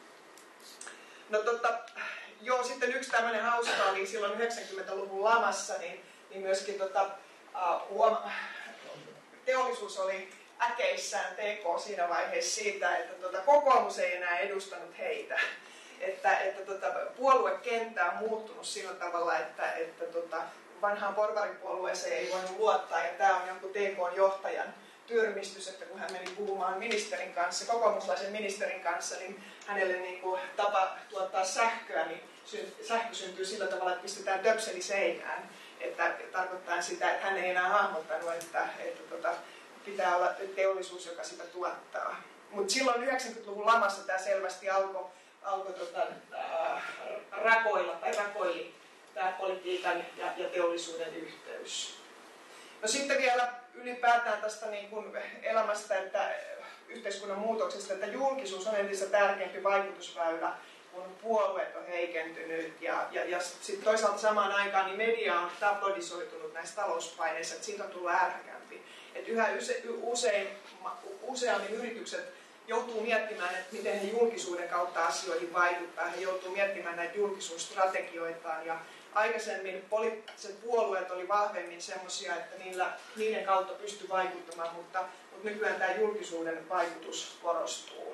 No tota, joo, sitten yksi tämmöinen hauska oli silloin yhdeksänkymmentäluvun lamassa, niin, niin myöskin tota, uh, huoma- teollisuus oli äkeissään T K siinä vaiheessa siitä, että tota, kokoomus ei enää edustanut heitä. Että, että tota, puoluekenttä on muuttunut sillä tavalla, että, että tota, vanhaan porvaripuolueeseen ei voinut luottaa, ja tämä on jonkun T K:n johtajan tyrmistys, että kun hän meni puhumaan ministerin kanssa, kokoomuslaisen ministerin kanssa, niin hänelle niin kuin tapa tuottaa sähköä, niin sähkö syntyy sillä tavalla, että pistetään töpseli seinään. Että tarkoittaa sitä, että hän ei enää hahmottanut, että, että tota, pitää olla teollisuus, joka sitä tuottaa. Mutta silloin yhdeksänkymmentäluvun lamassa tämä selvästi alkoi alko, tota, äh, rakoilla tai rakoili tämä politiikan ja, ja teollisuuden yhteys. No sitten vielä ylipäätään tästä niin kuin elämästä, että yhteiskunnan muutoksesta, että julkisuus on entistä tärkeämpi vaikutusväylä, kun puolueet on heikentynyt ja, ja, ja sitten toisaalta samaan aikaan niin media on tabloidisoitunut näissä talouspaineissa, että siitä on tullut ärhäkämpi. Että yhä use, usein, useammin yritykset joutuu miettimään, että miten he julkisuuden kautta asioihin vaikuttaa. He joutuu miettimään näitä julkisuusstrategioitaan ja aikaisemmin poliittiset puolueet oli vahvemmin semmoisia, että niillä, niiden kautta pystyi vaikuttamaan, mutta, mutta nykyään tämä julkisuuden vaikutus korostuu.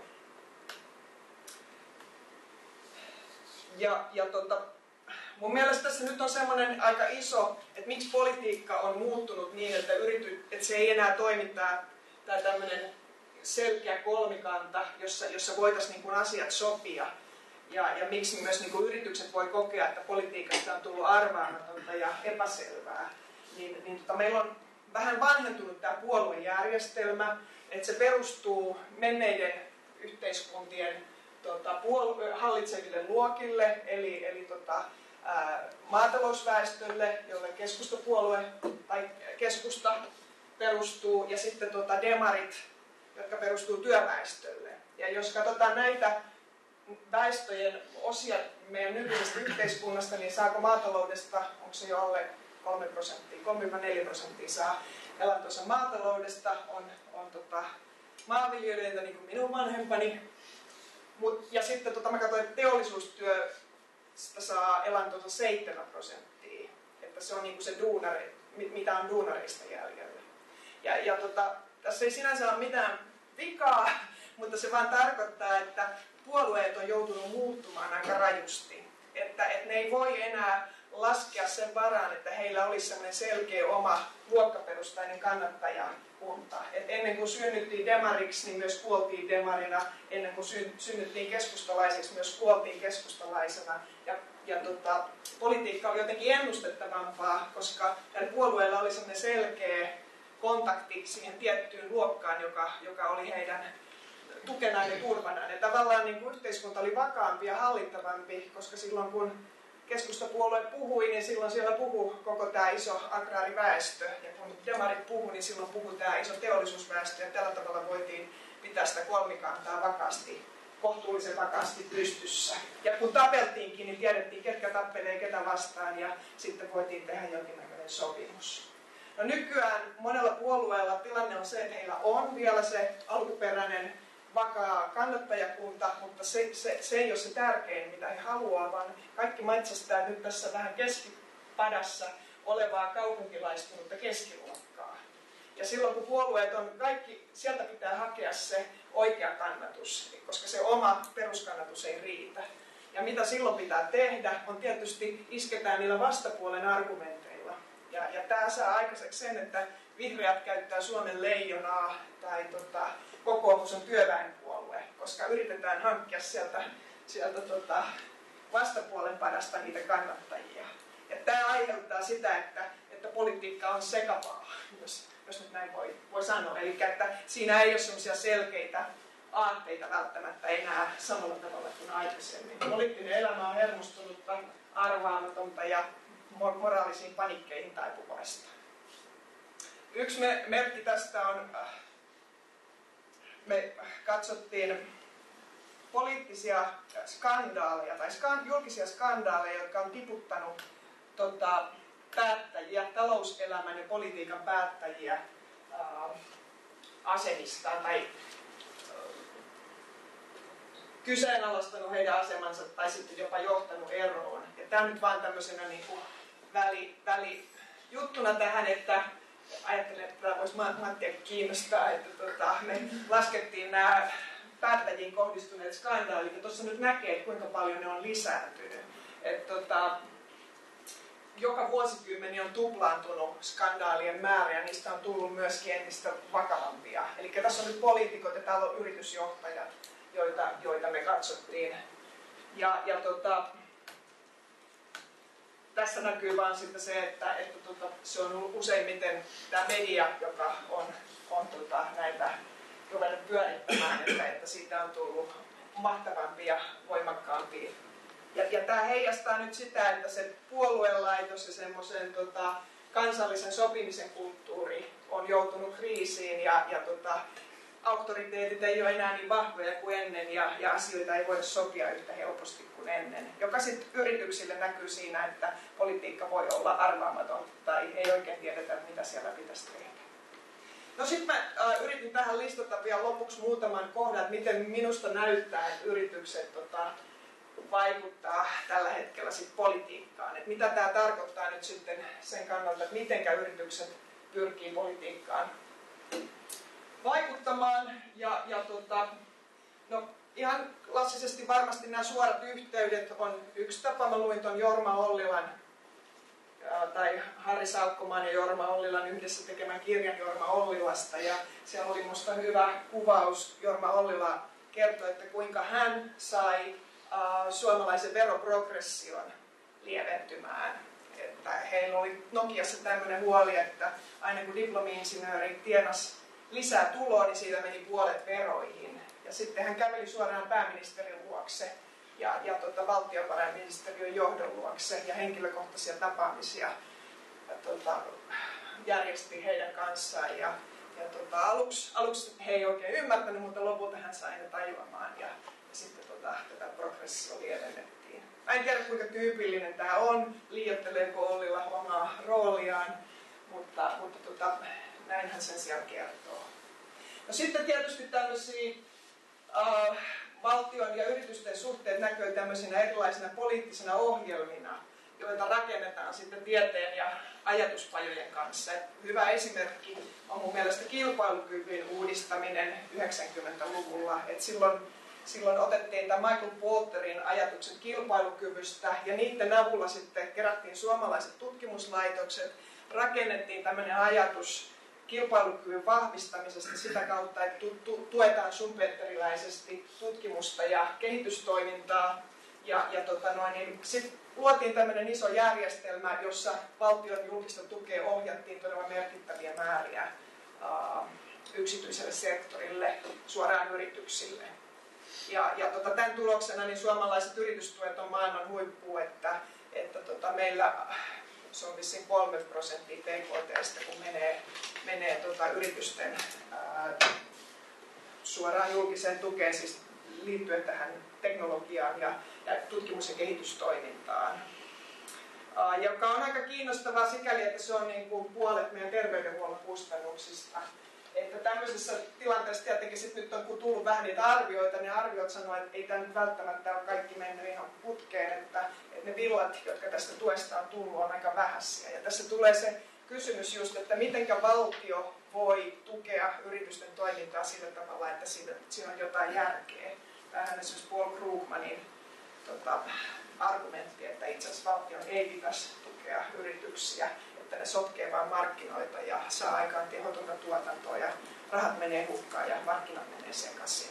Ja, ja tota, mun mielestä tässä nyt on semmoinen aika iso, että miksi politiikka on muuttunut niin, että, yrity, että se ei enää toimi tämä, tämä tämmöinen selkeä kolmikanta, jossa, jossa voitaisiin niin kuin asiat sopia. Ja, ja miksi myös niin kuin yritykset voi kokea, että politiikasta on tullut arvaamatonta ja epäselvää. Niin, niin tota, meillä on vähän vanhentunut tämä puoluejärjestelmä, että se perustuu menneiden yhteiskuntien tota, puol- hallitseville luokille, eli, eli tota, ää, maatalousväestölle, jolle keskustapuolue tai keskusta perustuu, ja sitten tota, demarit, jotka perustuu työväestölle. Ja jos katsotaan näitä väestöjen osia meidän nykyisestä yhteiskunnasta, niin saako maataloudesta, onko se jo alle kolme prosenttia, kolme neljä prosenttia saa elantonsa maataloudesta, on, on tota, maanviljelijöitä niin kuin minun vanhempani. Mut, ja sitten tota, mä katsoin, että teollisuustyöstä saa elantonsa seitsemän prosenttia, että se on niin kuin se duunari, mitä on duunareista jäljellä. Ja, ja tota, tässä ei sinänsä ole mitään vikaa, mutta se vaan tarkoittaa, että puolueet on joutunut muuttumaan aika rajusti. Että, että ne ei voi enää laskea sen varaan, että heillä olisi sellainen selkeä oma luokkaperustainen kannattajakunta. Et ennen kuin synnyttiin demariksi, niin myös kuoltiin demarina. Ennen kuin synnyttiin keskustalaiseksi, myös kuoltiin keskustalaisena. Ja, ja tota, politiikka oli jotenkin ennustettavampaa, koska tällä puolueella oli sellainen selkeä kontakti siihen tiettyyn luokkaan, joka, joka oli heidän tukenaan ja turvanaan. Ja tavallaan niin kuin yhteiskunta oli vakaampi ja hallittavampi, koska silloin kun keskustapuolue puhui, niin silloin siellä puhui koko tämä iso agraariväestö. Ja kun demarit puhui, niin silloin puhui tämä iso teollisuusväestö. Ja tällä tavalla voitiin pitää sitä kolmikantaa vakaasti, kohtuullisen vakaasti pystyssä. Ja kun tapeltiinkin, niin tiedettiin, ketkä tappelee ketä vastaan, ja sitten voitiin tehdä jonkinnäköinen sopimus. No nykyään monella puolueella tilanne on se, että heillä on vielä se alkuperäinen vakaa kannattajakunta, mutta se, se, se ei ole se tärkein, mitä he haluaa, vaan kaikki metsästää nyt tässä vähän keskipadassa olevaa kaupunkilaistunutta keskiluokkaa. Ja silloin kun puolueet on kaikki, sieltä pitää hakea se oikea kannatus, koska se oma peruskannatus ei riitä. Ja mitä silloin pitää tehdä, on tietysti isketään niillä vastapuolen argumenteilla. Ja, ja tämä saa aikaiseksi sen, että vihreät käyttää Suomen leijonaa tai tota, kokoomus on työväenpuolue, koska yritetään hankkia sieltä, sieltä tota, vastapuolen padasta niitä kannattajia. Ja tämä aiheuttaa sitä, että, että politiikka on sekavaa, jos, jos nyt näin voi, voi sanoa. Eli että siinä ei ole sellaisia selkeitä aatteita välttämättä enää samalla tavalla kuin aikaisemmin. Poliittinen elämä on hermostunutta, arvaamatonta ja moraalisiin panikkeihin taipuvaista. Yksi merkki tästä on, me katsottiin poliittisia skandaaleja tai skan, julkisia skandaaleja, jotka on tiputtanut tota, päättäjiä, talouselämän ja politiikan päättäjiä ää, asemistaan tai ää, kyseenalaistanut heidän asemansa tai sitten jopa johtanut eroon. Ja tämä on nyt vain tämmöisenä niin kuin väli, välijuttuna tähän, että ajattelen, että tämä voisi Mattia kiinnostaa, että tota, me laskettiin nämä päättäjiin kohdistuneet skandaalit, ja tuossa nyt näkee, että kuinka paljon ne on lisääntynyt. Et, tota, joka vuosikymmeni on tuplaantunut skandaalien määrä ja niistä on tullut myöskin entistä vakavampia. Eli tässä on nyt poliitikot ja täällä on yritysjohtajat, joita, joita me katsottiin. Ja, ja tota, tässä näkyy vaan sitten se, että, että tota, se on useimmiten tämä media, joka on, on tota, näitä ruvennut pyörittämään, että, että siitä on tullut mahtavampi ja voimakkaampi. Ja, ja tämä heijastaa nyt sitä, että se puoluelaitos ja semmoisen tota, kansallisen sopimisen kulttuuri on joutunut kriisiin ja, ja tota, auktoriteetit ei ole enää niin vahvoja kuin ennen ja, ja asioita ei voida sopia yhtä helposti kuin ennen. Joka sitten yrityksille näkyy siinä, että politiikka voi olla arvaamaton tai ei oikein tiedetä, mitä siellä pitäisi tehdä. No sitten mä äh, yritin tähän listata vielä lopuksi muutaman kohdan, että miten minusta näyttää, että yritykset tota, vaikuttaa tällä hetkellä sit politiikkaan. Et mitä tämä tarkoittaa nyt sitten sen kannalta, että mitenkä yritykset pyrkii politiikkaan vaikuttamaan. Ja, ja tota, no, ihan klassisesti varmasti nämä suorat yhteydet on yksi tapa. Mä luin tuon Jorma Ollilan ää, tai Harri Saukkomaan ja Jorma Ollilan yhdessä tekemän kirjan Jorma Ollilasta. Ja siellä oli musta hyvä kuvaus. Jorma Ollila kertoi, että kuinka hän sai ää, suomalaisen veroprogression lieventymään. Että heillä oli Nokiassa tämmöinen huoli, että aina kun diplomi-insinööri tienasi lisää tuloa, niin siitä meni puolet veroihin. Ja sitten hän käveli suoraan pääministerin luokse ja, ja tota, valtiovarainministeriön johdon luokse ja henkilökohtaisia tapaamisia ja, tota, järjesti heidän kanssaan. Ja, ja tota, aluksi, aluksi he ei oikein ymmärtänyt, mutta lopulta hän sai ne tajuamaan ja, ja sitten tota, tätä progressio lievennettiin. Mä en tiedä, kuinka tyypillinen tämä on, liioitteleeko Ollila omaa rooliaan, mutta, mutta tota, näin hän sen sijaan kertoo. No sitten tietysti tämmöisiä äh, valtion ja yritysten suhteet näkyy tämmöisinä erilaisina poliittisina ohjelmina, joita rakennetaan sitten tieteen ja ajatuspajojen kanssa. Et hyvä esimerkki on mun mielestä kilpailukyvyn uudistaminen yhdeksänkymmentäluvulla. Et silloin, silloin otettiin tämä Michael Porterin ajatukset kilpailukyvystä ja niiden avulla sitten kerättiin suomalaiset tutkimuslaitokset, rakennettiin tämmöinen ajatus kilpailukyvyn vahvistamisesta sitä kautta, että tuetaan schumpeteriläisesti tutkimusta ja kehitystoimintaa. Ja, ja tota noin, niin sitten luotiin tämmöinen iso järjestelmä, jossa valtion julkista tukea ohjattiin todella merkittäviä määriä uh, yksityiselle sektorille, suoraan yrityksille. Ja, ja tota, tämän tuloksena niin suomalaiset yritystuet on maailman huippu, että, että tota, meillä se on vissiin kolme prosenttia B K T:stä, kun menee, menee tota, yritysten ää, suoraan julkiseen tukeen, siis liittyen tähän teknologiaan ja, ja tutkimus- ja kehitystoimintaan. Ää, joka on aika kiinnostavaa sikäli, että se on niin kuin puolet meidän terveydenhuollon kustannuksista. Että tämmöisessä tilanteessa tietenkin sit nyt on kun tullut vähän niitä arvioita, niin arviot sanoo, että ei tämä nyt välttämättä ole kaikki mennyt ihan putkeen, että, että ne villat, jotka tästä tuesta on tullut, on aika vähäisiä. Ja tässä tulee se kysymys just, että mitenkä valtio voi tukea yritysten toimintaa sillä tavalla, että siinä, siinä on jotain järkeä. Tämähän esimerkiksi Paul Krugmanin tota, argumentti, että itse asiassa valtion ei pitäisi tukea yrityksiä, että ne sotkee vain markkinoita ja saa aikaan tehotonta tuotantoa ja rahat menee hukkaan ja markkinat menee sekaisin.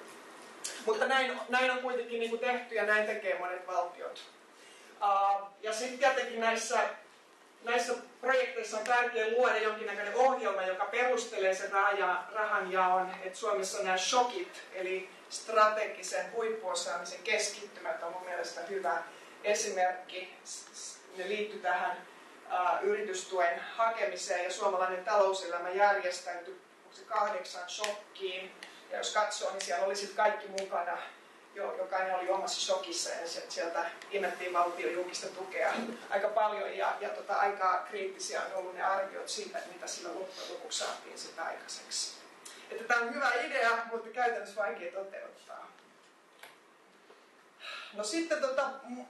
Mutta näin, näin on kuitenkin niin kuin tehty ja näin tekee monet valtiot. Uh, ja sitten tietenkin näissä, näissä projekteissa on tärkeää luoda jonkinnäköinen ohjelma, joka perustelee sen rahanjaon, että Suomessa nämä shokit, eli strategisen huippuosaamisen keskittymät on mun mielestä hyvä esimerkki. Ne liittyy tähän Uh, yritystuen hakemiseen ja suomalainen talouselämä järjestäytyi kahdeksan shokkiin. Ja jos katsoo, niin siellä oli sitten kaikki mukana. Jo, jokainen oli omassa shokissa ja sieltä imettiin valtion julkista tukea aika paljon. Ja, ja tota, aika kriittisiä on ollut ne arviot siitä, että mitä sillä loppujen lopuksi saatiin sitä aikaiseksi. Että tämä on hyvä idea, mutta käytännössä vaikea toteuttaa. No sitten tota,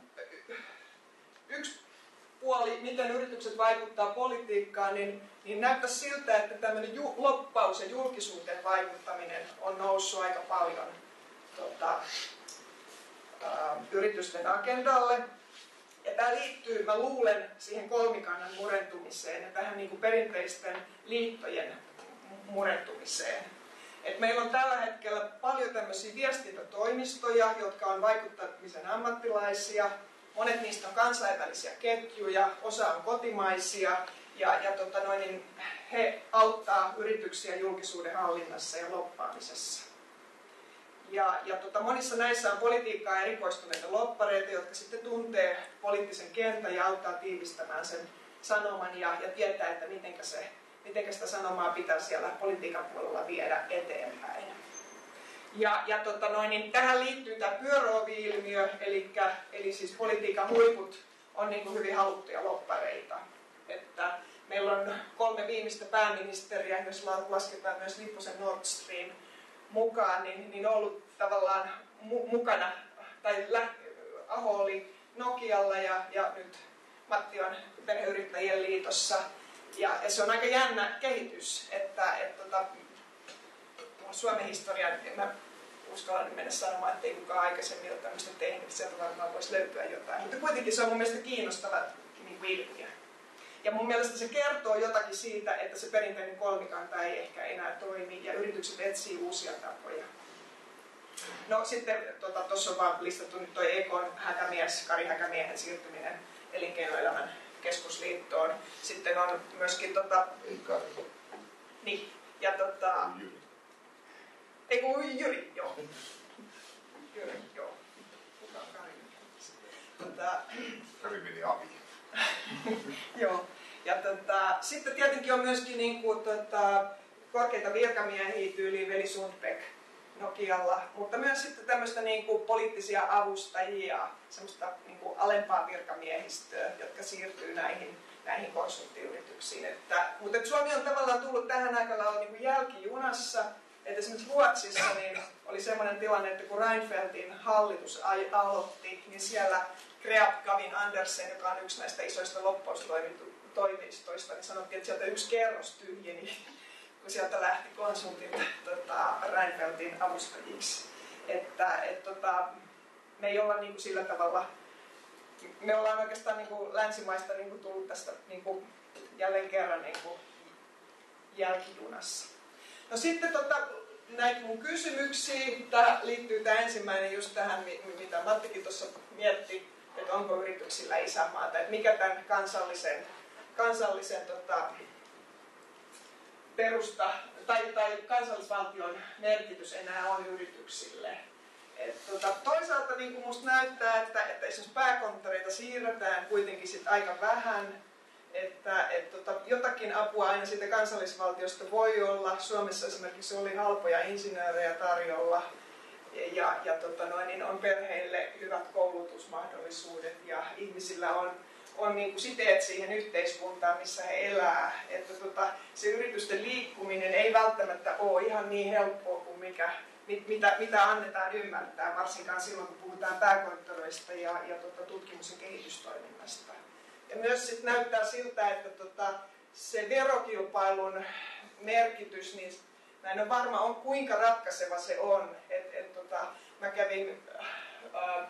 yksi puoli, miten yritykset vaikuttaa politiikkaan, niin, niin näyttää siltä, että tämmöinen ju, loppaus ja julkisuuteen vaikuttaminen on noussut aika paljon tota, ä, yritysten agendalle. Ja tämä tämä liittyy, mä luulen, siihen kolmikannan murentumiseen ja tähän niin kuin perinteisten liittojen murentumiseen. Et meillä on tällä hetkellä paljon tämmöisiä viestintätoimistoja, jotka on vaikuttamisen ammattilaisia. Monet niistä on kansainvälisiä ketjuja, osa on kotimaisia ja, ja tota noin, niin he auttaa yrityksiä julkisuuden hallinnassa ja lobbaamisessa. Ja, ja tota, monissa näissä on politiikkaa erikoistuneita lobbareita, jotka sitten tuntee poliittisen kentän ja auttaa tiivistämään sen sanoman ja, ja tietää, että mitenkä, se, mitenkä sitä sanomaa pitää siellä politiikan puolella viedä eteenpäin. Ja, ja tota noin, niin tähän liittyy tämä pyöröovi-ilmiö, eli, eli siis politiikan huiput on niin kuin hyvin haluttuja lobbareita. Että meillä on kolme viimeistä pääministeriä, jos lasketaan myös Lipposen Nord Stream mukaan, niin, niin ollut tavallaan mu- mukana, tai lä- Aho oli Nokialla ja, ja nyt Matti on Perheyrittäjien liitossa. Ja, ja se on aika jännä kehitys, että, että, että Suomen historian, mä uskallan mennä sanomaan, että ei kukaan aikaisemmin ole tämmöistä tehnyt, sieltä varmaan voisi löytyä jotain. Mutta kuitenkin se on mun mielestä kiinnostava niin kuin ilmiö. Ja mun mielestä se kertoo jotakin siitä, että se perinteinen kolmikanta ei ehkä enää toimi ja yritykset etsii uusia tapoja. No sitten tuossa tota, on vaan listattu nyt toi E K:n Häkämies, Kari Häkämiehen siirtyminen Elinkeinoelämän keskusliittoon. Sitten on myöskin tota... Ei Kari. Niin, ja tota... Jyri. Ei kun Jyri, joo. Jyri, joo. Kuka on Kari? Tota... Kari meni aviin. Joo. Ja tota, sitten tietenkin on myöskin niin kuin, tota, korkeita virkamiehiä tyyliin Veli Sundbeck Nokialla, mutta myös sitten tämmöistä niin kuin poliittisia avustajia, semmoista niin kuin alempaa virkamiehistöä, jotka siirtyy näihin, näihin konsulttiyrityksiin. Että, mutta että Suomi on tavallaan tullut tähän aikana niin kuin jälkijunassa. Että esimerkiksi Ruotsissa niin oli semmoinen tilanne, että kun Reinfeldtin hallitus aloitti, niin siellä Kreab Gavin Andersen, joka on yksi näistä isoista loppaustoimistoista, niin sanottiin, että sieltä yksi kerros tyhjeni, kun sieltä lähti konsultit tota, Reinfeldtin avustajiksi. Että et, tota, me ei olla niin kuin sillä tavalla, me ollaan oikeastaan niin kuin länsimaista niin kuin tullut tästä niin kuin jälleen kerran niin kuin jälkijunassa. No sitten tota, näitä mun kysymyksiä, tämä liittyy tämä ensimmäinen just tähän, mitä Mattikin tuossa mietti, että onko yrityksillä isänmaata, että mikä tämän kansallisen, kansallisen tota, perusta tai, tai kansallisvaltion merkitys enää on yrityksille. Et, tota, toisaalta niin kuin musta näyttää, että, että esimerkiksi pääkonttoreita siirretään kuitenkin sit aika vähän, että et, tota, jotakin apua aina siitä kansallisvaltiosta voi olla. Suomessa esimerkiksi oli halpoja insinöörejä tarjolla ja, ja tota, noin, niin on perheille hyvät koulutusmahdollisuudet ja ihmisillä on, on niin kuin siteet siihen yhteiskuntaan, missä he elää. Että, tota, se yritysten liikkuminen ei välttämättä ole ihan niin helppoa kuin mikä, mit, mitä, mitä annetaan ymmärtää, varsinkaan silloin kun puhutaan pääkonttoreista ja, ja tota, tutkimus- ja kehitystoiminnasta. Ja myös sit näyttää siltä, että tota, se verokilpailun merkitys, niin mä en ole varma, on, kuinka ratkaiseva se on. Et, et, tota, mä kävin äh,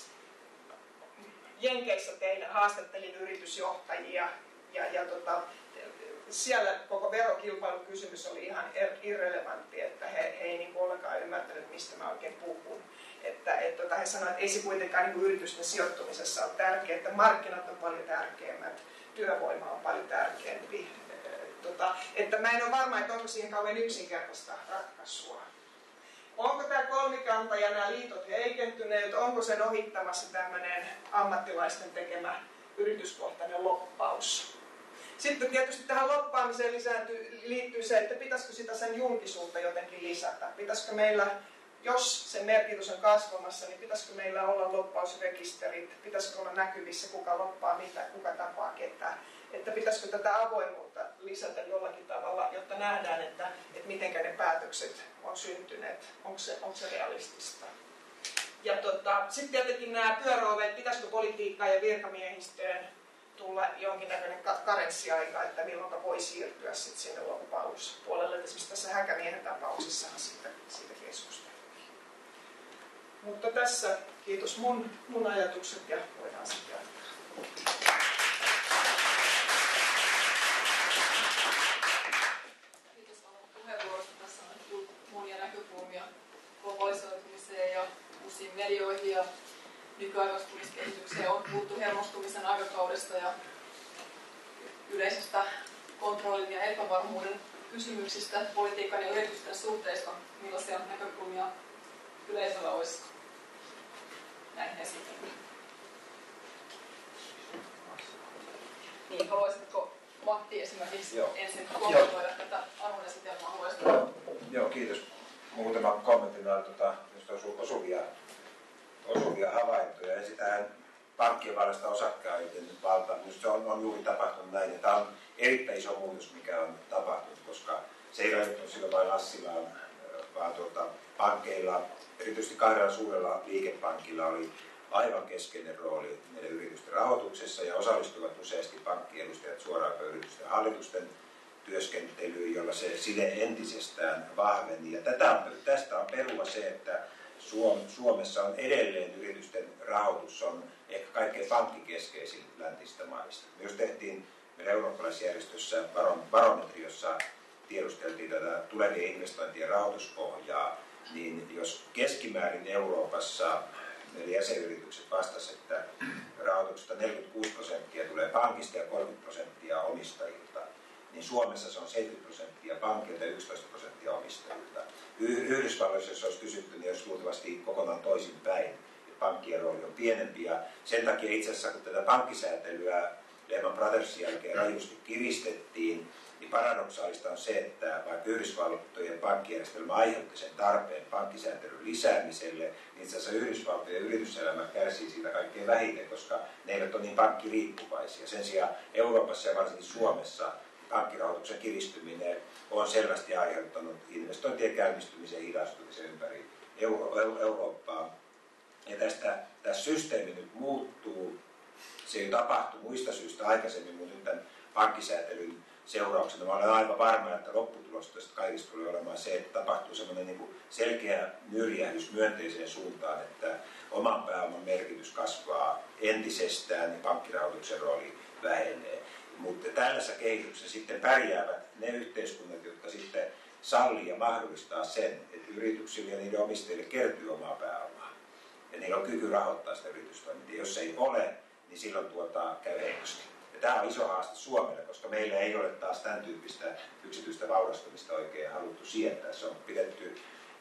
Jenkeissä tein, haastattelin yritysjohtajia ja, ja tota, siellä koko verokilpailukysymys oli ihan irrelevantti, että he, he ei niin ollenkaan ymmärtänyt, mistä mä oikein puhun. Että, et, tota, he sanoivat, että ei se kuitenkaan niin yritysten sijoittumisessa ole tärkeää, että markkinat on paljon tärkeämmät, työvoima on paljon tärkeämpi. Et, tota, että mä en ole varma, että onko siihen kauhean yksinkertaista ratkaisua. Onko tämä kolmikanta ja nämä liitot heikentyneet, onko sen ohittamassa tämmöinen ammattilaisten tekemä yrityskohtainen loppaus? Sitten tietysti tähän loppaamiseen lisääntyy, liittyy se, että pitäisikö sitä sen julkisuutta jotenkin lisätä. Pitäisikö meillä, jos sen merkitys on kasvamassa, niin pitäisikö meillä olla loppausrekisterit, pitäisikö olla näkyvissä, kuka loppaa mitä, kuka tapaa ketä. Että pitäisikö tätä avoimuutta lisätä jollakin tavalla, jotta nähdään, että, että miten ne päätökset on syntyneet, onko se, onko se realistista. Ja tota, sitten tietenkin nämä pyöröovet, pitäisikö politiikkaan ja virkamiehistöön tulla jonkinnäköinen karenssiaika, että milloin voi siirtyä sit sinne loppauspuolelle. Esimerkiksi tässä Häkämiehen tapauksessahan siitä, siitä keskusteltiin. Mutta tässä kiitos mun, mun ajatukset ja voidaan sitten jatkaa. taantumisen aikakaudesta ja yleisestä kontrollin ja epävarmuuden kysymyksistä, politiikan ja yritysten suhteista, millaisia näkökulmia yleisöllä olisi näihin esitellä. Niin, haluaisitko Matti esimerkiksi Joo. ensin kommentoida tätä arvon esitelmaa? Haluaisitko? Joo, kiitos. Muutama kommentti näillä tuota, osuvia, osuvia havaintoja. Ensin tähän pankkien vallasta osakkaiden valtaan. Minusta se on, on juuri tapahtunut näin. Ja tämä on erittäin iso muutos, mikä on tapahtunut, koska se ei rajoittunut silloin vain Lassilaan, vaan tuota, pankeilla, erityisesti kahdella suurella liikepankilla oli aivan keskeinen rooli meidän yritysten rahoituksessa ja osallistuvat useasti pankkiedustajat suoraan yritysten hallitusten työskentelyyn, jolla se side entisestään vahveni. Ja tätä on, tästä on perua se, että Suomessa on edelleen yritysten rahoitus on ehkä kaikkein pankkikeskeisin läntistä maista. Myös tehtiin meidän eurooppalaisjärjestössä barometri, jossa tiedusteltiin tätä tulevien investointien rahoituspohjaa, niin jos keskimäärin Euroopassa meidän jäsenyritykset vastasivat, että rahoituksesta neljäkymmentäkuusi prosenttia tulee pankista ja kolmekymmentä prosenttia omistajilta, niin Suomessa se on seitsemänkymmentä prosenttia pankilta ja yksitoista prosenttia omistajilta. Yhdysvalloissa, jos olisi kysytty, niin olisi luultavasti kokonaan toisinpäin. Pankkien rooli on pienempi ja sen takia itse asiassa, kun tätä pankkisäätelyä Lehman Brothersin jälkeen rajusti kiristettiin, niin paradoksaalista on se, että vaikka Yhdysvaltojen pankkijärjestelmä aiheutti sen tarpeen pankkisääntelyn lisäämiselle, niin itse asiassa Yhdysvaltojen yrityselämä kärsii siitä kaikkein vähiten, koska ne eivät ole niin pankkiriippuvaisia. Sen sijaan Euroopassa ja varsinkin Suomessa pankkirahoituksen kiristyminen on selvästi aiheuttanut investointien käynnistymisen ja hidastumisen ympäri Euro- Eurooppaa. Ja tästä, tässä systeemi nyt muuttuu. Se ei tapahtu muista syistä aikaisemmin, mutta nyt tämän pankkisäätelyn seurauksena mä olen aivan varma, että lopputulos tästä kaikista tulee olemaan se, että tapahtuu semmoinen niin kuin selkeä nyrjähdys myönteiseen suuntaan, että oman pääoman merkitys kasvaa entisestään ja pankkirahoituksen rooli vähenee. Mutta tällaisessa kehityksessä sitten pärjäävät ne yhteiskunnat, jotka sitten sallii ja mahdollistaa sen, että yrityksille ja niiden omistajille kertyy omaa pääomaa. Ja niillä on kyky rahoittaa sitä yritystoimintaa. Jos ei ole, niin silloin tuota, käy heikosti. Ja tämä on iso haaste Suomelle, koska meillä ei ole taas tämän tyyppistä yksityistä vaurastumista oikein haluttu sietää. Se on pidetty,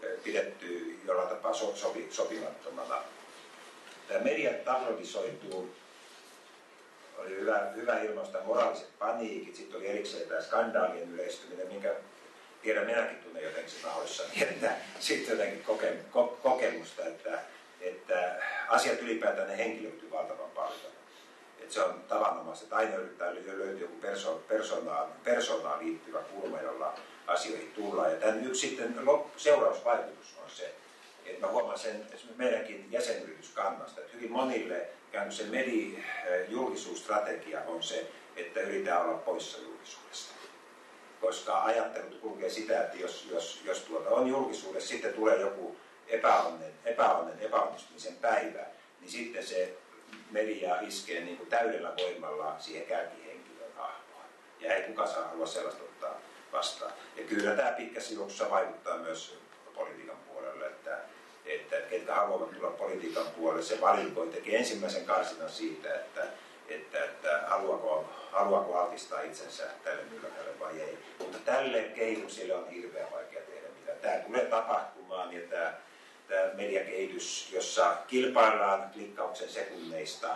pidetty jollain tapaa so, sopi, sopimattomana. Tämä media tabloidisoituu. Oli hyvä, hyvä ilmausta moraaliset paniikit. Sitten oli erikseen tämä skandaalien yleistyminen, minkä tiedän minäkin tunnen jotenkin sen ahoissani, että sitten jotenkin koke, ko, kokemusta, että, että asiat ylipäätään ne henkilöityy valtavan paljon. Että se on tavanomaista, että aina yrittää löytyä joku perso, persoonaan, persoonaan liittyvä kulma, jolla asioihin tullaan. Ja tämän yksi sitten seurausvaikutus on se, että mä huomaan sen esimerkiksi meidänkin jäsenyrityskannasta, että hyvin monille se medi-julkisuusstrategia on se, että yritetään olla poissa julkisuudesta. Koska ajattelut kulkee sitä, että jos, jos, jos tuota on julkisuudessa, sitten tulee joku epäonnen, epäonnen, epäonnistumisen päivä, niin sitten se media iskee niin kuin täydellä voimalla siihen kärkihenkilön hahmoon. Ja ei kukaan saa halua sellaista ottaa vastaan. Ja kyllä tämä pitkässä juoksussa vaikuttaa myös politiikan puolelle, että, että ketkä haluavat tulla politiikan puolelle, se valikoi tekee ensimmäisen karsinan siitä, että, että, että haluaako, haluaako altistaa itsensä tälle mylläkälle vai ei. Mutta tälle kehitykselle on hirveän vaikea tehdä mitään. Tämä tulee tapahtumaan ja tämä, tämä mediakehitys, jossa kilpaillaan klikkauksen sekunneista.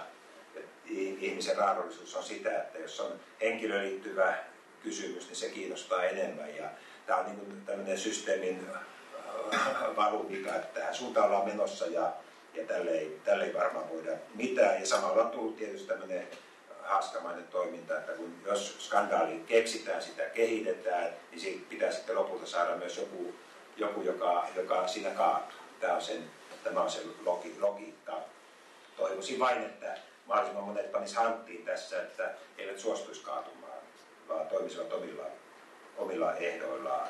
Ihmisen raadollisuus on sitä, että jos on henkilöön liittyvä kysymys, niin se kiinnostaa enemmän. Ja tämä on niin kuin tämmöinen systeemin valuvika, että tähän suuntaan ollaan menossa ja, ja tälle, ei, tälle ei varmaan voida mitään. Ja samalla on tullut tietysti tämmöinen haaskamainen toiminta, että kun jos skandaali keksitään, sitä kehitetään, niin siitä pitää sitten lopulta saada myös joku, joku joka, joka siinä kaatuu. Tämä on, sen, tämä on se logi, logiikka. Toivoisin vain, että mahdollisimman monet panis hanttiin tässä, että eivät suostuisi kaatumaan, vaan toimisivat omilla, omilla ehdoillaan.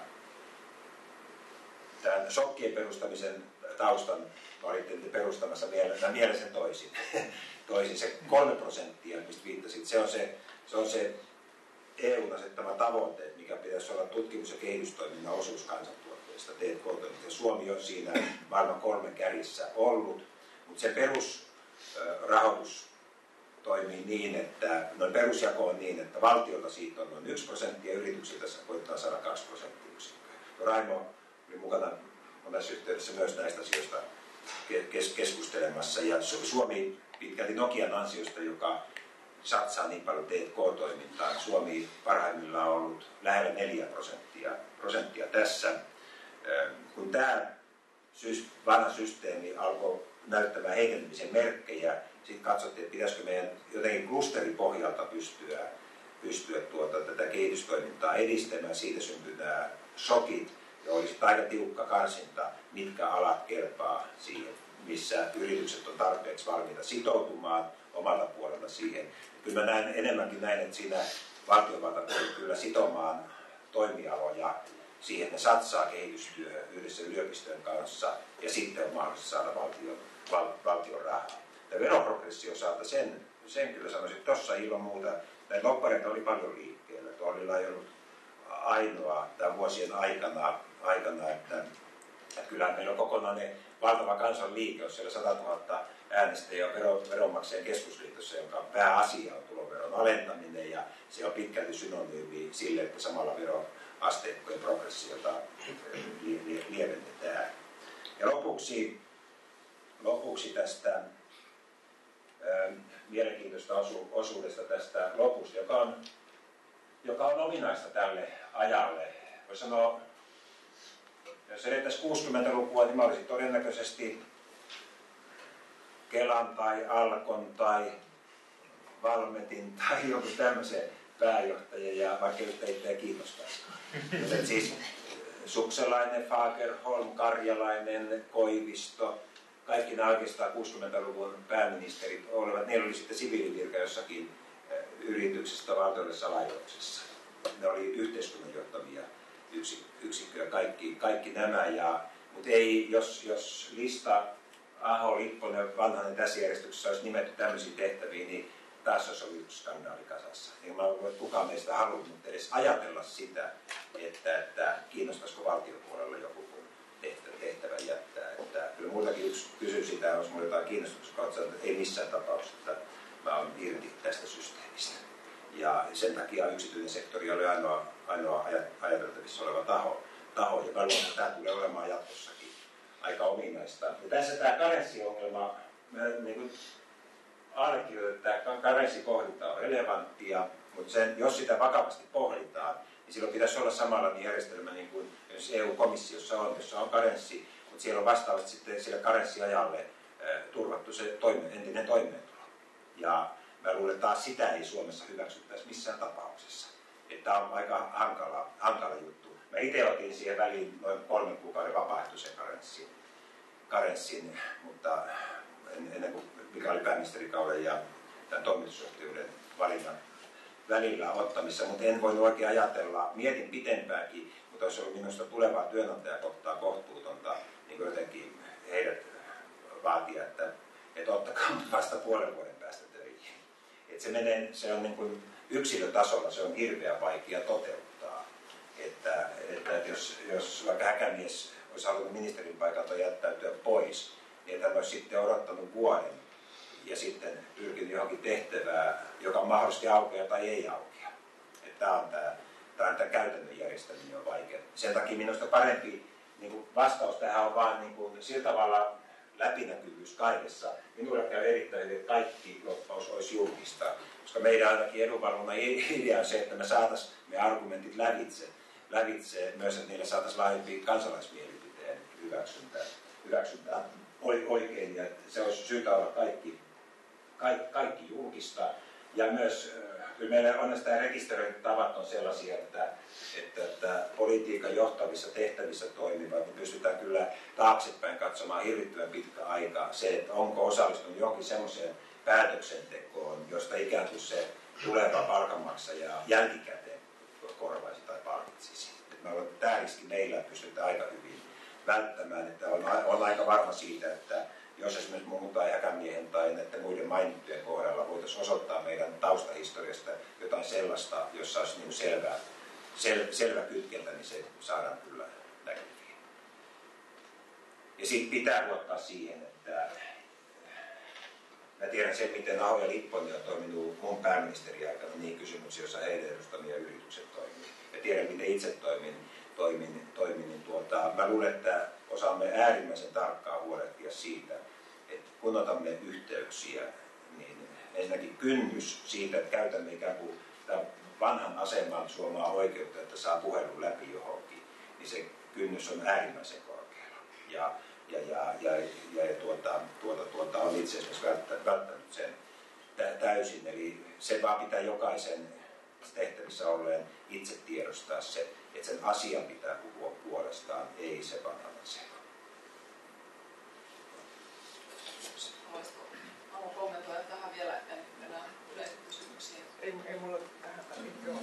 Tämän shokkien perustamisen taustan olitte perustamassa mielesen toisin. toisin. Se kolme prosenttia, mistä viittasit, se on se, se, on se E U:n asettama tavoite, mikä pitäisi olla tutkimus- ja kehitystoiminnan osuus kansantuotteesta. T K-toiminta. Suomi on siinä maailman kolmen kärjessä ollut, mutta se perusrahoitus toimii niin, että noin perusjako on niin, että valtiolta siitä on noin yksi prosentti ja yrityksiltä koittaa saada kaksi prosenttiyksikköä. Raimo oli mukana monessa yhteydessä myös näistä asioista keskustelemassa. Ja Suomi pitkälti Nokian ansiosta, joka satsaa niin paljon T K-toimintaan. Suomi parhaimmillaan on ollut lähellä neljä prosenttia, prosenttia tässä. Kun tämä vanha systeemi alkoi näyttämään heikentymisen merkkejä, sitten katsottiin, että pitäisikö meidän jotenkin klusteripohjalta pystyä, pystyä tuota, tätä kehitystoimintaa edistämään. Siitä syntyi nämä shokit, ja olisi aika tiukka karsinta, mitkä alat kelpaa siihen, missä yritykset on tarpeeksi valmiita sitoutumaan omalta puolelta siihen. Kyllä mä näen enemmänkin näin, että siinä valtiovalta tulee kyllä sitomaan toimialoja siihen, että ne satsaa kehitystyöhön yhdessä yliopistojen kanssa ja sitten on mahdollista saada valtion, val, valtion rahaa. Ja veroprogressio osalta sen, sen kyllä sanoisin, että tuossa ilman muuta näitä loppareita oli paljon liikkeellä. Tuolla ei ollut ainoa tämän vuosien aikana, aikana että, että kyllähän meillä on kokonainen valtava kansanliike, on siellä satatuhatta äänestäjää vero, veronmaksajien keskusliitossa, jonka pääasia on tuloveron alentaminen ja se on pitkälti synonyymi sille, että samalla veroasteikkojen progressiota lievennetään. Ja lopuksi, lopuksi tästä ää, mielenkiintoista osu, osuudesta tästä lopusta, joka on, joka on ominaista tälle ajalle. Voi sanoa, jos edettäisiin kuusikymmentälukua, niin mä olisin todennäköisesti Kelan tai Alkon tai Valmetin tai joku tämmöisen pääjohtaja, ja vaikka yhtä kiinnostaisikaan. Siis Sukselainen, Fagerholm, Karjalainen, Koivisto, kaikki nämä oikeastaan kuusikymmentäluvun pääministerit olivat, niillä oli sitten siviilivirka jossakin yrityksestä valtiollisessa laitoksessa. Ne oli yhteiskunnan johtamia yksikköjä, kaikki, kaikki nämä. Ja, mutta ei, jos, jos lista Aho, Lipponen, Vanhanen tässä järjestyksessä olisi nimetty tämmöisiin tehtäviin, niin taas olisi ollut yksi skandaali kasassa. Niin mä voin, että kukaan meistä halunnut edes ajatella sitä, että, että kiinnostaisiko valtiopuolella joku tehtävä, tehtävä jättää. Että kyllä muutakin yksi kysy sitä, jos minulla jotain kiinnostusta, että ei missään tapauksessa, että mä olen irti tästä systeemistä. Ja sen takia yksityinen sektori oli ainoa, ainoa ajateltavissa oleva taho, taho joka luulen, että tämä tulee olemaan jatkossakin aika ominaista. Ja tässä tämä karenssiongelma, niin kuin allekirjoitetaan, että karenssipohdinta on relevanttia, mutta sen, jos sitä vakavasti pohditaan, niin silloin pitäisi olla samanlainen järjestelmä niin kuin jos E U-komissiossa on, jossa on karenssi, mutta siellä on vastaavasti sitten sille karenssiajalle äh, turvattu se toime, entinen toimeentulo. Ja mä luulen, että taas sitä ei Suomessa hyväksyttäisi missään tapauksessa. Että on aika hankala, hankala juttu. Mä itse otin siihen väliin noin kolmen kuukauden vapaaehtoisen karenssin, karenssin mutta ennen kuin mikä oli pääministerikauden ja tämän toimitusjohtajuuden valinnan välillä ottamissa, mutta en voinut oikein ajatella, mietin pitempääkin, mutta olisi ollut minusta tulevaa työnantajakohtaa kohtuutonta niin jotenkin heidät vaatia, että, että ottakaa vasta puolen vuoden päästä töihin. Että se, menee, se on niin kuin yksilötasolla se on hirveän vaikea toteuttaa. Että, että, että jos, jos vaikka Häkämies olisi halunnut ministerin paikalta jättäytyä pois, niin että hän olisi sitten odottanut vuoden ja sitten pyrkinyt johonkin tehtävään, joka mahdollisesti aukeaa tai ei aukea. Että tämä on tämä, tämä, on tämä käytännön järjestäminen on vaikea. Sen takia minusta parempi niin kuin vastaus tähän on vaan niin kuin, sillä tavalla läpinäkyvyys kaikessa. Minulle käy erittäin hyvin, että kaikki loppaus olisi julkista, koska meidän ainakin edunvalvonnan idea on se, että me saataisiin me argumentit lävitse, lävitse myös, että niille saataisiin laajempi kansalaismielipiteen hyväksyntää, hyväksyntää oikein, ja se olisi syytä olla kaikki, kaikki, kaikki julkista. Ja myös, kyllä meillä on tämä rekisteröintitavat on sellaisia, että, että, että politiikan johtavissa tehtävissä toimivat, niin pystytään kyllä taaksepäin katsomaan hirvittävän pitkä aikaa se, että onko osallistunut johonkin semmoiseen päätöksentekoon, josta ikään kuin se tuleva palkanmaksaja jälkikäteen korvaisi tai palkitsisi. Tämä riski meillä pystytään aika hyvin välttämään, että on, on aika varma siitä, että jos esimerkiksi minun tai Häkämiehen tai näiden muiden mainittujen kohdalla voitaisiin osoittaa meidän taustahistoriasta jotain sellaista, jossa olisi niin selvä, sel, selvä kytkentä, niin se saadaan kyllä näkyviin. Ja sitten pitää luottaa siihen, että Mä tiedän sen, miten Aho ja Lipponen on toiminut mun pääministeriaikana niin kysymyksiä, joissa heidän edustamia yritykset toimii. Ja tiedän, miten itse toimin, toimin, toimin niin tuota, mä luulen, että osaamme äärimmäisen tarkkaan huolehtia siitä, että kun otamme yhteyksiä, niin ensinnäkin kynnys siitä, että käytämme ikään kuin vanhan aseman suomaa oikeutta, että saa puhelun läpi johonkin, niin se kynnys on äärimmäisen korkealla. Ja, ja, ja, ja, ja, ja tuota, tuota, tuota on itse asiassa välttänyt sen täysin. Eli se vaan pitää jokaisen tehtävissä olleen itse tiedostaa se, että sen asian pitää puhua puolestaan, ei se vanhan aseman. Haluaisitko Amo kommentoida tähän vielä, että mennään yleisiin kysymyksiin? Ei, ei mulla tähän mikroon.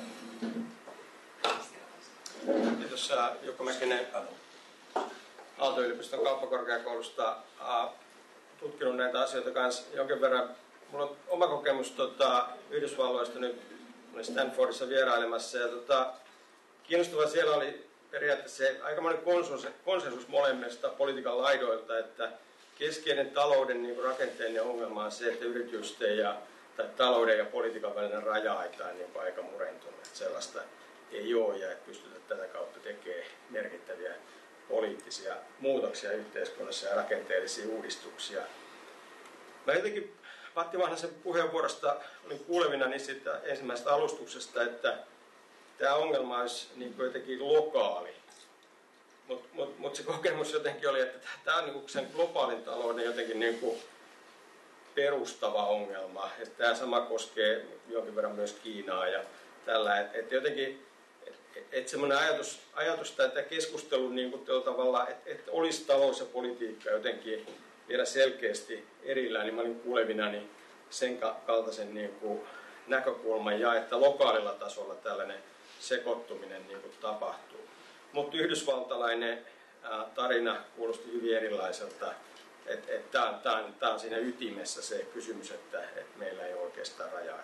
Kiitos Jukka Mäkinen Aalto-yliopiston kauppakorkeakoulusta. Tutkinut näitä asioita kanssa jonkin verran. Mulla on oma kokemus tota, Yhdysvalloista, nyt olin Stanfordissa vierailemassa. Ja, tota, kiinnostavaa siellä oli periaatteessa se aikamoinen konsensus, konsensus molemmista politiikan laidoilta, että keskeinen talouden niin kuin rakenteellinen ongelma on se, että yritysten ja tai talouden ja politiikan välinen raja-aita on niin kuin aika murentunut. Että sellaista ei ole ja että pystytään tätä kautta tekemään merkittäviä poliittisia muutoksia yhteiskunnassa ja rakenteellisia uudistuksia. Mä jotenkin Matti Vanhasen puheenvuorosta olin kuulevina niin siitä ensimmäisestä alustuksesta, että tämä ongelma olisi niin kuin jotenkin lokaali. Mutta mut, mut se kokemus jotenkin oli, että tämä on niin kuin sen globaalin talouden jotenkin niin kuin perustava ongelma. Että tämä sama koskee jonkin verran myös Kiinaa ja tällä. Että et jotenkin et, et semmoinen ajatus, ajatus tai tämä keskustelu niin kuin tavalla, että et olisi talous ja politiikka jotenkin vielä selkeästi erillään, niin mä olin kuulevinani sen kaltaisen niin kuin näkökulman ja että lokaalilla tasolla tällainen sekoittuminen niin kuin tapahtuu. Mutta yhdysvaltalainen ää, tarina kuulosti hyvin erilaiselta. Että et, tämä on, on siinä ytimessä se kysymys, että et meillä ei ole oikeastaan rajaa.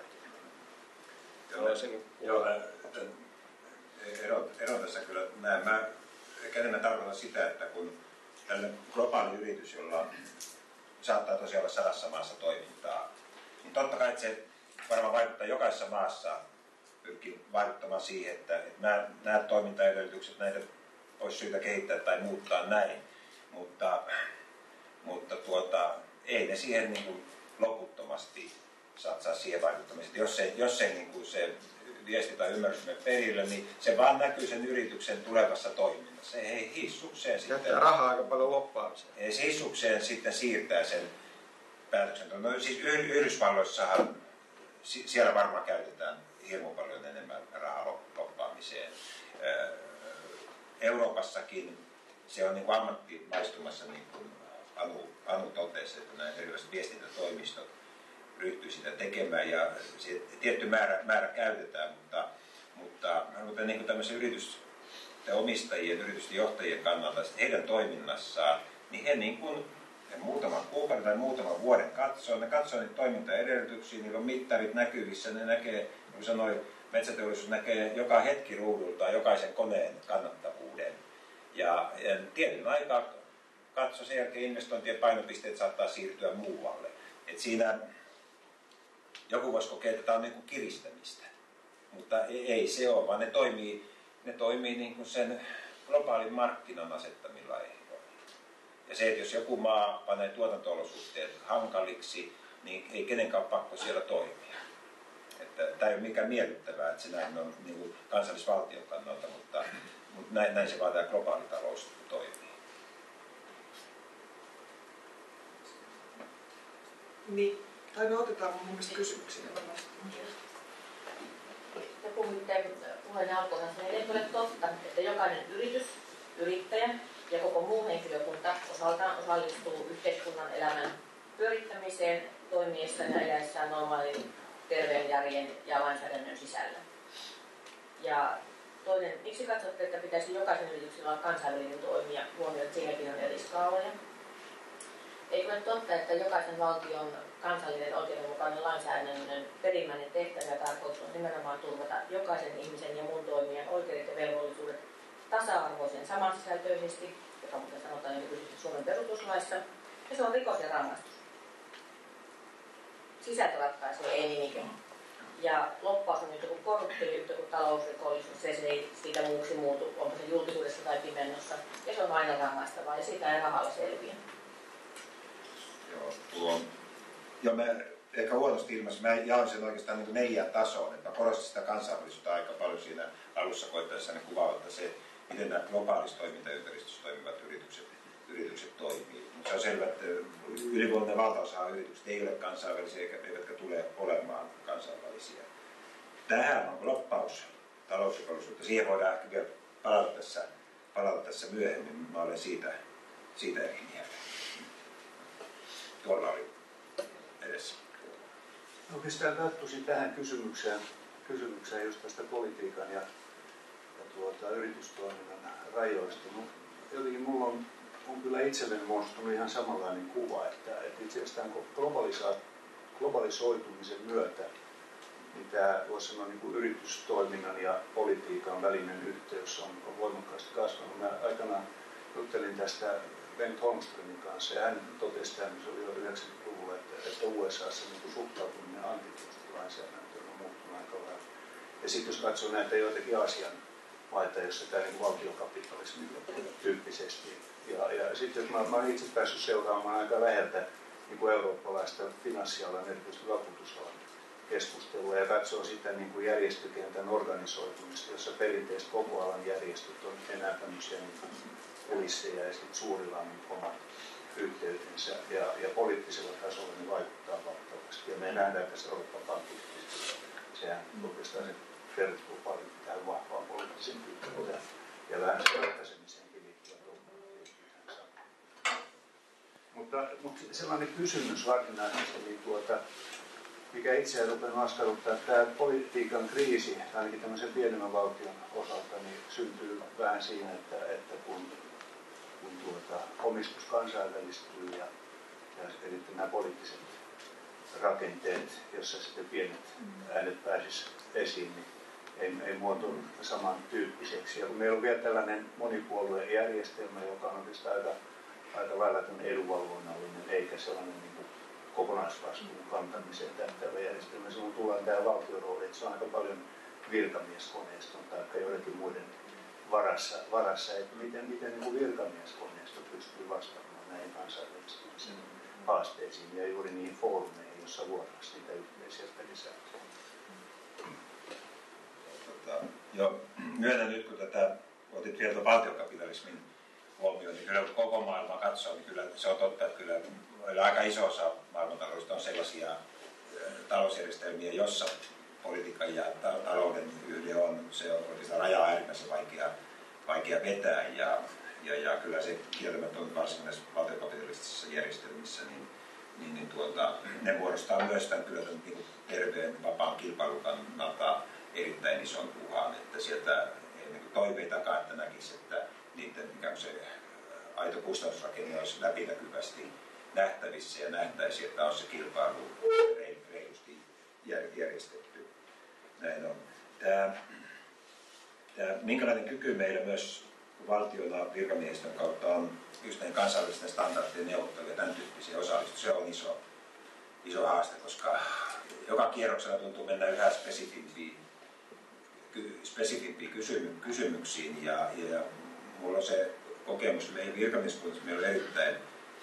Joo, ero, ero tässä kyllä näen. Mä enemmän tarkoitan sitä, että kun tällainen globaali yritys, jolla saattaa tosiaan olla sadassa maassa toimintaa, niin totta kai että se varmaan vaikuttaa jokaisessa maassa, pyrkii vaikuttamaan siihen, että, että nämä, nämä toimintaedellytykset, näitä olisi syytä kehittää tai muuttaa näin, mutta, mutta tuota, ei ne siihen niin kuin loputtomasti satsaa siihen vaikuttamiseen. Jos se, jos se, niin kuin se viesti tai ymmärrys menee perille, niin se vaan näkyy sen yrityksen tulevassa toiminnassa. Se ei hissukseen sitten... Jättää rahaa aika paljon loppaamiseen. Ei hissukseen sitten siirtää sen päätöksenteon. No siis Yhdysvalloissahan, siellä varmaan käytetään hirmu paljon enemmän rahaa loppaamiseen. Euroopassakin se on niin kuin ammattimaistumassa, niin kuin Anu, Anu totesi, että nämä erilaiset viestintätoimistot ryhtyy sitä tekemään ja se tietty määrä, määrä käytetään, mutta, mutta, mutta niin kuin tämmöisen yritysten omistajien, yritysten johtajien kannalta heidän toiminnassaan, niin he niin kuin he muutaman kuukauden tai muutaman vuoden katsoo, ne katsoo niitä toimintaedellytyksiä, niillä on mittarit näkyvissä, ne näkee, niin kuin sanoin, metsäteollisuus näkee joka hetki ruudulta jokaisen koneen kannattavuuden. Ja, ja tietyn aikaa katso sen jälkeen investointien painopisteet saattaa siirtyä muualle. Et siinä joku voisi kokea, että tämä on niin kuin kiristämistä, mutta ei, ei se ole, vaan ne toimii, ne toimii niin kuin sen globaalin markkinan asettamilla ehdoilla. Ja se, että jos joku maa panee tuotanto-olosuhteet hankaliksi, niin ei kenenkään ole pakko siellä toimia. Että tämä ei ole mikään miellyttävää, että se näin on niin kuin kansallisvaltion kannalta, mutta, mutta näin, näin se vaan tämä globaali talous toimii. Niin, tai me otetaan mun mielestä kysymyksiä. Te puhuitte puheen alkuun, että ei ole totta, että jokainen yritys, yrittäjä ja koko muu henkilökunta osaltaan osallistuu yhteiskunnan elämän pyörittämiseen toimiessaan ja eläessään normaalin terveen järjen ja lainsäädännön sisällä. Ja toinen, miksi katsotte, että pitäisi jokaisen yrityksellä olla kansainvälinen toimija, huomioon, että siinäkin on eri skaaloja? Eikö ole totta, että jokaisen valtion kansallinen oikeudenmukainen lainsäädännön perimmäinen tehtävä ja tarkoitus on nimenomaan turvata jokaisen ihmisen ja muun toimijan oikeudet ja velvollisuudet tasa-arvoisen samansisältöisesti, joka muuten sanotaan nykyisesti Suomen perustuslaissa, ja se on rikos ja rangaistus. sisältö ratkaisee, ei nimike. Ja loppaus on yhtä kuin korruptio, yhtä kuin talousrikollisuus, se, se ei siitä muuksi muutu, onko se julkisuudessa tai pimennossa. Ja se on aina rangaistavaa ja siitä ei rahalla selviä. Joo, tuo. Ja mä ehkä huonosti ilmassa, mä jaan sen oikeastaan niin neljään tasoon, että mä korostin sitä kansainvälisyyttä aika paljon siinä alussa koittaessa ne kuvaavata se, miten nämä globaalissa toimintaympäristössä toimivat yritykset, yritykset toimii. Mutta se on selvä, että ylivoimainen valtaosa yritykset ei ole kansainvälisiä eivätkä tule olemaan kansainvälisiä. Tähän on loppaus talousrikollisuutta. Siihen voidaan ehkä vielä palata tässä, palata tässä myöhemmin. Mä olen siitä, siitä eri mieltä. Tuolla oli edessä. Oikeastaan tarttuisin tähän kysymykseen, kysymykseen just tästä politiikan ja, ja tuota, yritystoiminnan rajoista. Jotenkin mulla on, on kyllä itselleni muodostunut ihan samanlainen kuva, että, että itse asiassa tämän globalisoitumisen myötä, niin tämä voisi sanoa niin kuin yritystoiminnan ja politiikan välinen yhteys on, on voimakkaasti kasvanut. Mä aikanaan juttelin tästä Bengt Holmströmin kanssa ja hän totesi tämän, se oli jo yhdeksänkymmentäluvulla, että, että U S A:ssa niin suhtautuminen antitrustilainsäädäntöön on muuttunut aika vähän. Ja sitten jos katsoo näitä joitakin Aasian maita, joissa tämä niin valtiokapitalismi tyyppisesti. Ja, ja sitten jos mä, mä olen itse päässyt seuraamaan aika läheltä niin kuin eurooppalaista finanssialan, erityisesti vakuutusalan keskustelua ja katsoo sitä niin kuin järjestökentän organisoitumista, jossa perinteiset koko alan järjestöt on enää tämmöisiä niin kulisseja ja sitten suurilla on niin omat yhteytensä ja, ja poliittisella tasolla ne vaikuttaa valtavasti. Ja me nähdään tässä Euroopan pankkikriisissä, sehän oikeastaan se perustuu paljon tähän vahvaan poliittisen kykyyn ja vähän ratkaisemiseenkin liittyvät ongelmat. Mutta, mutta sellainen kysymys varsinaisesti, niin tuota, mikä itseään rupeaa askarruttaa, että tämä politiikan kriisi, ainakin tämmöisen pienemmän valtion osalta, niin syntyy vähän siinä, että, että kun, kun tuota, omistus kansainvälistyy ja, ja eli nämä poliittiset rakenteet, jossa sitten pienet äänet pääsisivät esiin, niin ei, ei muotoilu samantyyppiseksi. Ja kun meillä on vielä tällainen monipuoluejärjestelmä, joka on oikeastaan aika, aika lailla edunvalvonnallinen, eikä sellainen niin kuin kokonaisvastuun kantamiseen tähtäävä järjestelmä. Silloin tullaan tähän valtion rooliin, että se on aika paljon virkamieskoneiston tai joidenkin muiden varassa, varassa että miten, miten niin kuin virkamieskoneisto pystyy vastaamaan näihin kansainvälistymisen haasteisiin ja juuri niihin foorumeihin, joissa luodaan niitä yhteisiä pelisääntöjä. Tota, jo myönnän nyt, kun tätä otit vielä valtiokapitalismin huomioon, niin kyllä koko maailmaa katsoo, niin kyllä se on totta, että kyllä aika iso osa maailmantaloudesta on sellaisia talousjärjestelmiä, jossa politiikan ja talouden yhde on, se on oikeastaan rajaa äärimmäisen vaikea, vaikea vetää ja, ja, ja kyllä se kieltämättä on varsinkin näissä valtiokapitalistisissa järjestelmissä, niin, niin, niin tuota, ne muodostaa myös tämän kyllä tämän niin terveen vapaan kilpailun kannalta erittäin ison uhan, että sieltä ei niin toiveitakaan, että näkisi, että niiden ikään kuin se aito kustannusrakenne olisi läpinäkyvästi nähtävissä ja nähtäisi, että on se kilpailu reilusti järjestetty. Näin on. Tämä, tämä, minkälainen kyky meillä myös valtioilla virkamiehistön kautta on just näiden kansainvälisten standardien neuvotteluja ja tämän tyyppisiä osallistua. Se on iso, iso haaste, koska joka kierroksella tuntuu mennä yhä spesifimpiin, spesifimpiin kysymy, kysymyksiin ja, ja mulla on se kokemus, meidän virkamieskunnassa meillä on erittäin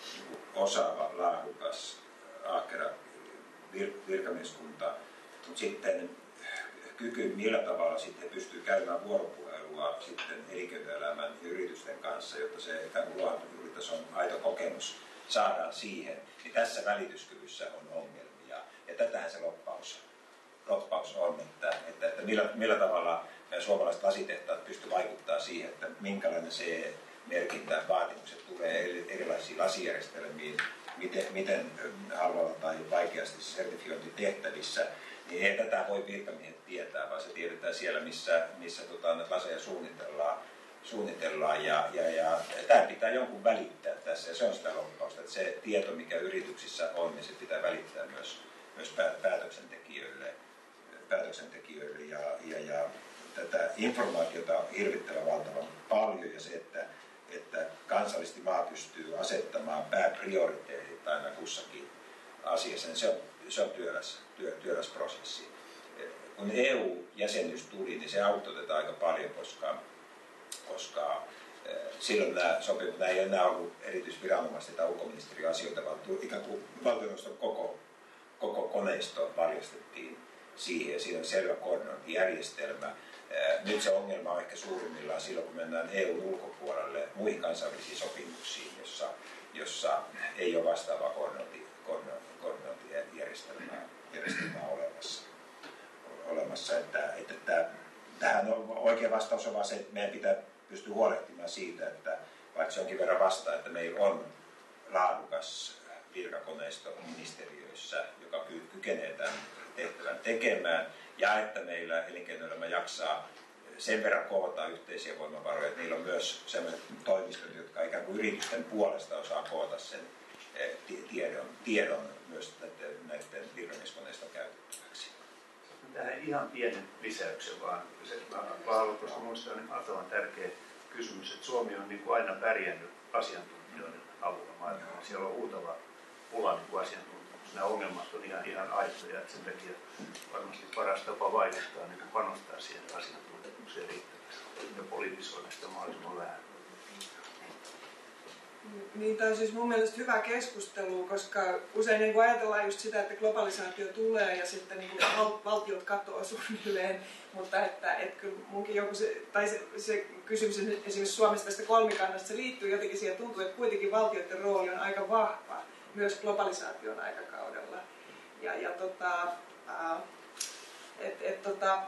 osaava, laadukas, ahkera vir, virkamieskunta, mutta sitten kyky, millä tavalla sitten pystyy käymään vuoropuhelua sitten elinkeinoelämän ja yritysten kanssa, jotta se ikään kuin ruohonjuuritason aito kokemus saadaan siihen, niin tässä välityskyvyssä on ongelmia. Ja tätähän se loppaus, loppaus on, että, että, että millä, millä tavalla meidän suomalaiset lasitehtaat pystyvät vaikuttamaan siihen, että minkälainen se merkintä vaatimukset tulee erilaisiin lasijärjestelmiin, miten, miten halvalla tai vaikeasti sertifiointitehtävissä, niin ei tätä voi virkamiehet tietää, vaan se tiedetään siellä, missä, missä tota, näitä laseja suunnitellaan, suunnitellaan ja, ja, ja tämä pitää jonkun välittää tässä, ja se on sitä loppausta, että se tieto, mikä yrityksissä on, niin se pitää välittää myös, myös päätöksentekijöille, päätöksentekijöille ja, ja, ja tätä informaatiota on hirvittävän valtavan paljon, ja se, että että kansallisesti maa pystyy asettamaan pääprioriteetit aina kussakin asiassa. Se on se on työläs, työ, työläs prosessi. Kun E U-jäsenyys tuli, niin se auttoi tätä aika paljon, koska, koska silloin nämä sopimukset, nämä ei enää ollut erityisviranomaisten tai ulkoministeriön asioita, vaan ikään kuin valtioneuvoston koko, koko koneisto valjastettiin siihen, ja siinä on selvä koordinointijärjestelmä. Nyt se ongelma on ehkä suurimmillaan silloin, kun mennään E U:n ulkopuolelle muihin kansainvälisiin sopimuksiin, jossa, jossa ei ole vastaavaa koordinointi, koordinointijärjestelmää järjestelmää olemassa. olemassa että, että, että tähän on oikea vastaus on vaan se, että meidän pitää pystyä huolehtimaan siitä, että vaikka se onkin verran vasta, että meillä on laadukas virkakoneisto ministeriöissä, joka kykenee tämän tehtävän tekemään, ja että meillä elinkeinoelämä jaksaa sen verran koota yhteisiä voimavaroja, että niillä on myös sellaiset toimistot, jotka ikään kuin yritysten puolesta osaa koota sen tiedon, tiedon myös näiden, näiden virkamieskoneiston käytettäväksi. Tähän ihan pienen lisäyksen vaan. Se, mä haluan tuossa muistaa, niin on tärkeä kysymys, että Suomi on niin kuin aina pärjännyt asiantuntijoiden avulla maailmalla. Siellä on huutava pula niin kuin asiantuntijoissa. Nämä ongelmat on ihan, ihan aitoja, että sen takia varmasti paras tapa vaikuttaa niin kuin panostaa siihen asiantuntemukseen riittävästi ja politisoida sitä mahdollisimman vähän. Niin, tämä on siis mun mielestä hyvä keskustelu, koska usein niin ajatellaan just sitä, että globalisaatio tulee ja sitten niin val- valtiot katoaa suunnilleen, mutta että, että kyllä munkin joku se, tai se, se kysymys esimerkiksi Suomesta tästä kolmikannasta, se liittyy jotenkin siihen, tuntuu, että kuitenkin valtioiden rooli on aika vahva myös globalisaation aikakaudella. Ja, ja tota, ää, et, et, tota,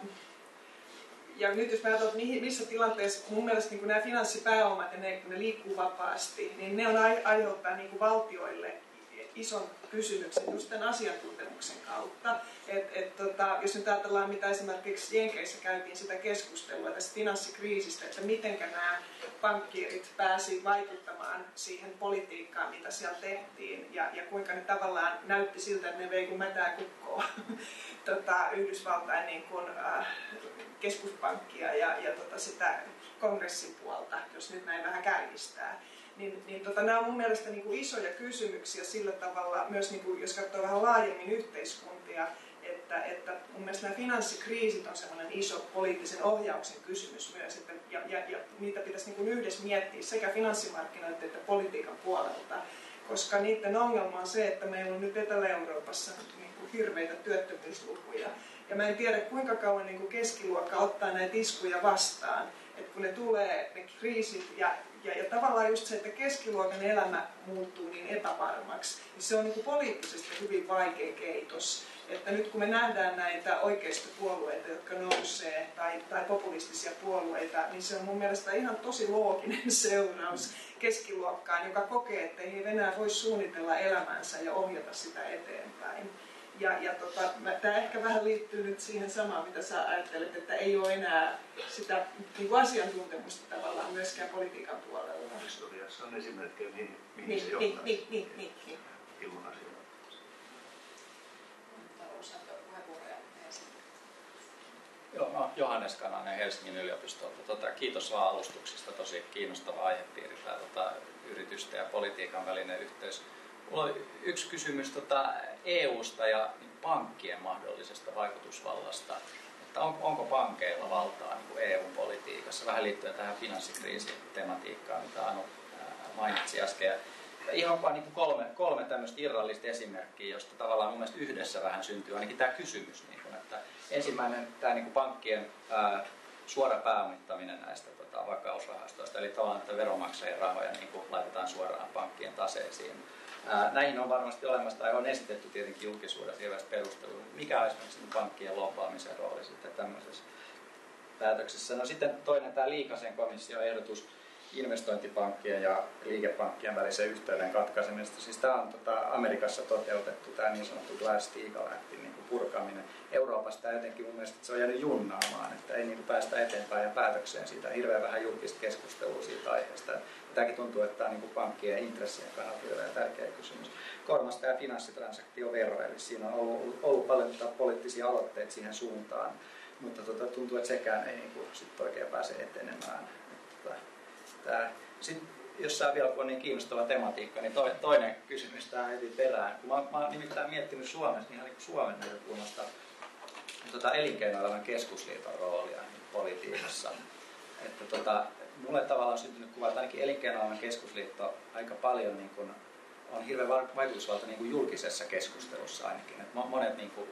Ja nyt jos mä ajatellaan, että missä tilanteessa, mun mielestä niin nämä finanssipääomat ja ne, kun ne liikkuu vapaasti, niin ne on aiheuttaa niin valtioille ison kysymyksen just tämän asiantuntemuksen kautta. Et, et, tota, jos nyt ajatellaan, mitä esimerkiksi Jenkeissä käytiin sitä keskustelua tästä finanssikriisistä, että miten nämä pankkiirit pääsi vaikuttamaan siihen politiikkaan, mitä siellä tehtiin, ja, ja kuinka ne tavallaan näytti siltä, että ne vei kuin mätää kukkoa tota, Yhdysvaltain niin kuin, äh, keskuspankkia ja, ja tota sitä kongressin puolta, jos nyt näin vähän kärjistää. Niin, niin tota, nämä on mun mielestä niin kuin isoja kysymyksiä sillä tavalla, myös niin kuin, jos katsoo vähän laajemmin yhteiskuntia, että, että mun mielestä nämä finanssikriisit on sellainen iso poliittisen ohjauksen kysymys myös, että, ja, ja, ja niitä pitäisi niin kuin yhdessä miettiä sekä finanssimarkkinoiden että politiikan puolelta, koska niiden ongelma on se, että meillä on nyt Etelä-Euroopassa niin kuin hirveitä työttömyyslukuja, ja mä en tiedä kuinka kauan niin kuin keskiluokka ottaa näitä iskuja vastaan, että kun ne tulee, ne kriisit ja, ja, ja tavallaan just se, että keskiluokan elämä muuttuu niin epävarmaksi, niin se on niin kuin poliittisesti hyvin vaikea keitos. Että nyt kun me nähdään näitä oikeistopuolueita, jotka nousee, tai, tai populistisia puolueita, niin se on mun mielestä ihan tosi looginen seuraus keskiluokkaan, joka kokee, että ei enää voi suunnitella elämänsä ja ohjata sitä eteenpäin. Ja, ja tota, tämä ehkä vähän liittyy nyt siihen samaan, mitä sä ajattelet, että ei ole enää sitä niin kuin asiantuntemusta tavallaan myöskään politiikan puolella. Historiassa on esimerkkejä, mihin, mihin niin, se johtaa. Niin, niin, niin, niin. Ilman asiantuntemusta. Joo, no, Johannes Kananen Helsingin yliopistolta. Tota, kiitos vaan alustuksista, tosi kiinnostava aihepiiri, tämä tota, yritysten ja politiikan välinen yhteys. Mulla on yksi kysymys tota, E U:sta ja pankkien mahdollisesta vaikutusvallasta. Että on, onko pankeilla valtaa niin kuin E U-politiikassa? Vähän liittyen tähän finanssikriisin tematiikkaan, mitä Anu mainitsi äsken. Ihan vaan niin kolme, kolme tämmöistä irrallista esimerkkiä, josta tavallaan mun mielestä yhdessä vähän syntyy ainakin tämä kysymys. Niin kuin, että ensimmäinen tämä niin kuin pankkien ää, suora pääomittaminen näistä tota, vakausrahastoista, eli tavallaan että veronmaksajien rahoja niin kuin laitetaan suoraan pankkien taseisiin. Ää, näihin on varmasti olemassa, tai on esitetty tietenkin julkisuudessa hirveästi perustelua. Mikä on esimerkiksi pankkien lobbaamisen rooli sitten tämmöisessä päätöksessä? No sitten toinen tämä Liikasen komission ehdotus investointipankkien ja liikepankkien välisen yhteyden katkaisemisesta. Siis tämä on tota, Amerikassa toteutettu, tämä niin sanottu Glass-Steagall Actin niin kuin purkaminen. Euroopassa tämä jotenkin mun mielestä se on jäänyt junnaamaan, että ei niin kuin päästä eteenpäin ja päätökseen siitä. Hirveän vähän julkista keskustelua siitä aiheesta. Ja tämäkin tuntuu, että tämä on niin kuin pankkien intressien kannalta hirveän tärkeä kysymys. Kolmas tämä finanssitransaktiovero, eli siinä on ollut, ollut paljon poliittisia aloitteita siihen suuntaan, mutta tota, tuntuu, että sekään ei niin kuin sit oikein pääse etenemään. Sitten jos sä vielä kun on niin kiinnostava tematiikka, niin to, toinen kysymys tähän heti perään. Kun mä, mä oon nimittäin miettinyt Suomessa, niin ihan niin Suomen näkökulmasta tota elinkeinoelämän keskusliiton roolia niin politiikassa. Että tota, mulle tavallaan on syntynyt kuva, että ainakin elinkeinoelämän keskusliitto aika paljon niin kun, on hirveän vaikutusvalta niin kuin julkisessa keskustelussa ainakin. Että monet niin kuin,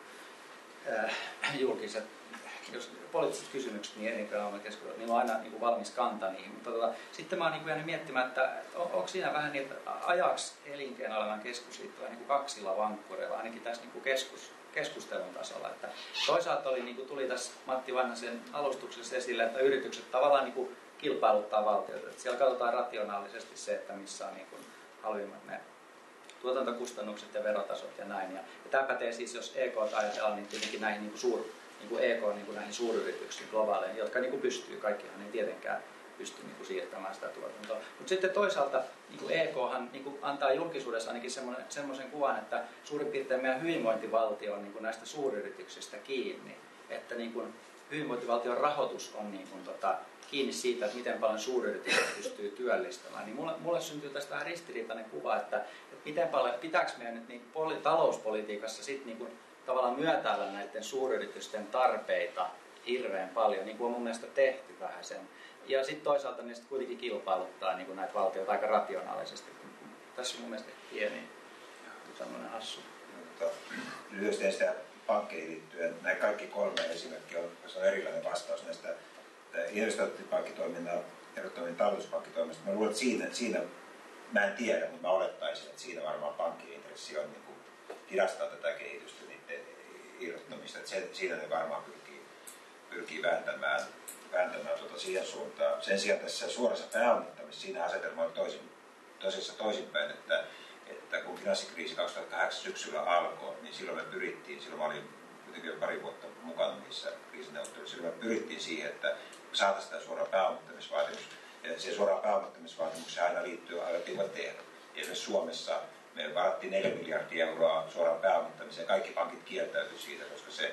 äh, julkiset jos poliittiset kysymykset, niin elinkeinoelämän keskustelussa, niillä on aina niin kuin valmis kanta niihin. Mutta tota, sitten mä oon niin kuin jäänyt miettimään, että on, onko siinä vähän niin, että ajaks elinkeinoelämän keskusliittoa niin kuin kaksilla vankkureilla, ainakin tässä niin kuin keskus, keskustelun tasolla. Että toisaalta oli, niin kuin tuli tässä Matti Vanhasen alustuksessa esille, että yritykset tavallaan niin kuin kilpailuttaa valtioita. Että siellä katsotaan rationaalisesti se, että missä on niin kuin halvimmat ne tuotantokustannukset ja verotasot ja näin. Ja, ja tämä pätee siis, jos E K ajatellaan, niin tietenkin näihin niin kuin suur, niin kuin E K niin kuin näihin suuryrityksiin globaaleihin, jotka niin kuin pystyy, kaikkihan ei tietenkään pysty niin kuin siirtämään sitä tuotantoa. Mutta sitten toisaalta niin kuin E K:han niin kuin antaa julkisuudessa ainakin semmoisen kuvan, että suurin piirtein meidän hyvinvointivaltio on niin kuin näistä suuryrityksistä kiinni. Että niin kuin hyvinvointivaltion rahoitus on niin kuin, tota, kiinni siitä, että miten paljon suuryritykset pystyy työllistämään. Niin mulle, mulle syntyy tästä vähän ristiriitainen kuva, että, että miten paljon, pitääkö meidän nyt niin poli, talouspolitiikassa sit niin kuin, tavallaan myötäillä näiden suuryritysten tarpeita hirveän paljon, niin kuin on mun mielestä tehty vähän sen. Ja sitten toisaalta ne sit kuitenkin kilpailuttaa niin kuin näitä valtioita aika rationaalisesti. Tässä on mun mielestä pieni semmoinen hassu. No, lyhyesti ensin pankkeihin liittyen. Nämä kaikki kolme esimerkkiä on, on erilainen vastaus näistä investointipankkitoiminnan erottaminen talletuspankkitoiminnasta. Mä luulen, että siinä, siinä, mä en tiedä, mutta mä olettaisin, että siinä varmaan pankkien intressi on niin kuin hidastaa tätä kehitystä, niiden irrottamista. Että sen, siinä ne varmaan pyrkii, pyrkii vääntämään, vääntämään tuota siihen suuntaan. Sen sijaan tässä suorassa pääomittamisessa siinä asetelma on toisin, tosissaan toisinpäin, että, että kun finanssikriisi kaksituhattakahdeksan syksyllä alkoi, niin silloin me pyrittiin, silloin mä olin kuitenkin jo pari vuotta mukana niissä kriisineuvotteluissa, silloin me pyrittiin siihen, että saataisiin tämä suora pääomittamisvaatimus. Ja siihen suoraan pääomittamisvaatimukseen aina liittyy aivan tiukat ehdot. Esimerkiksi Suomessa me varattiin neljä miljardia euroa suoraan pääomittamiseen. Kaikki pankit kieltäytyi siitä, koska se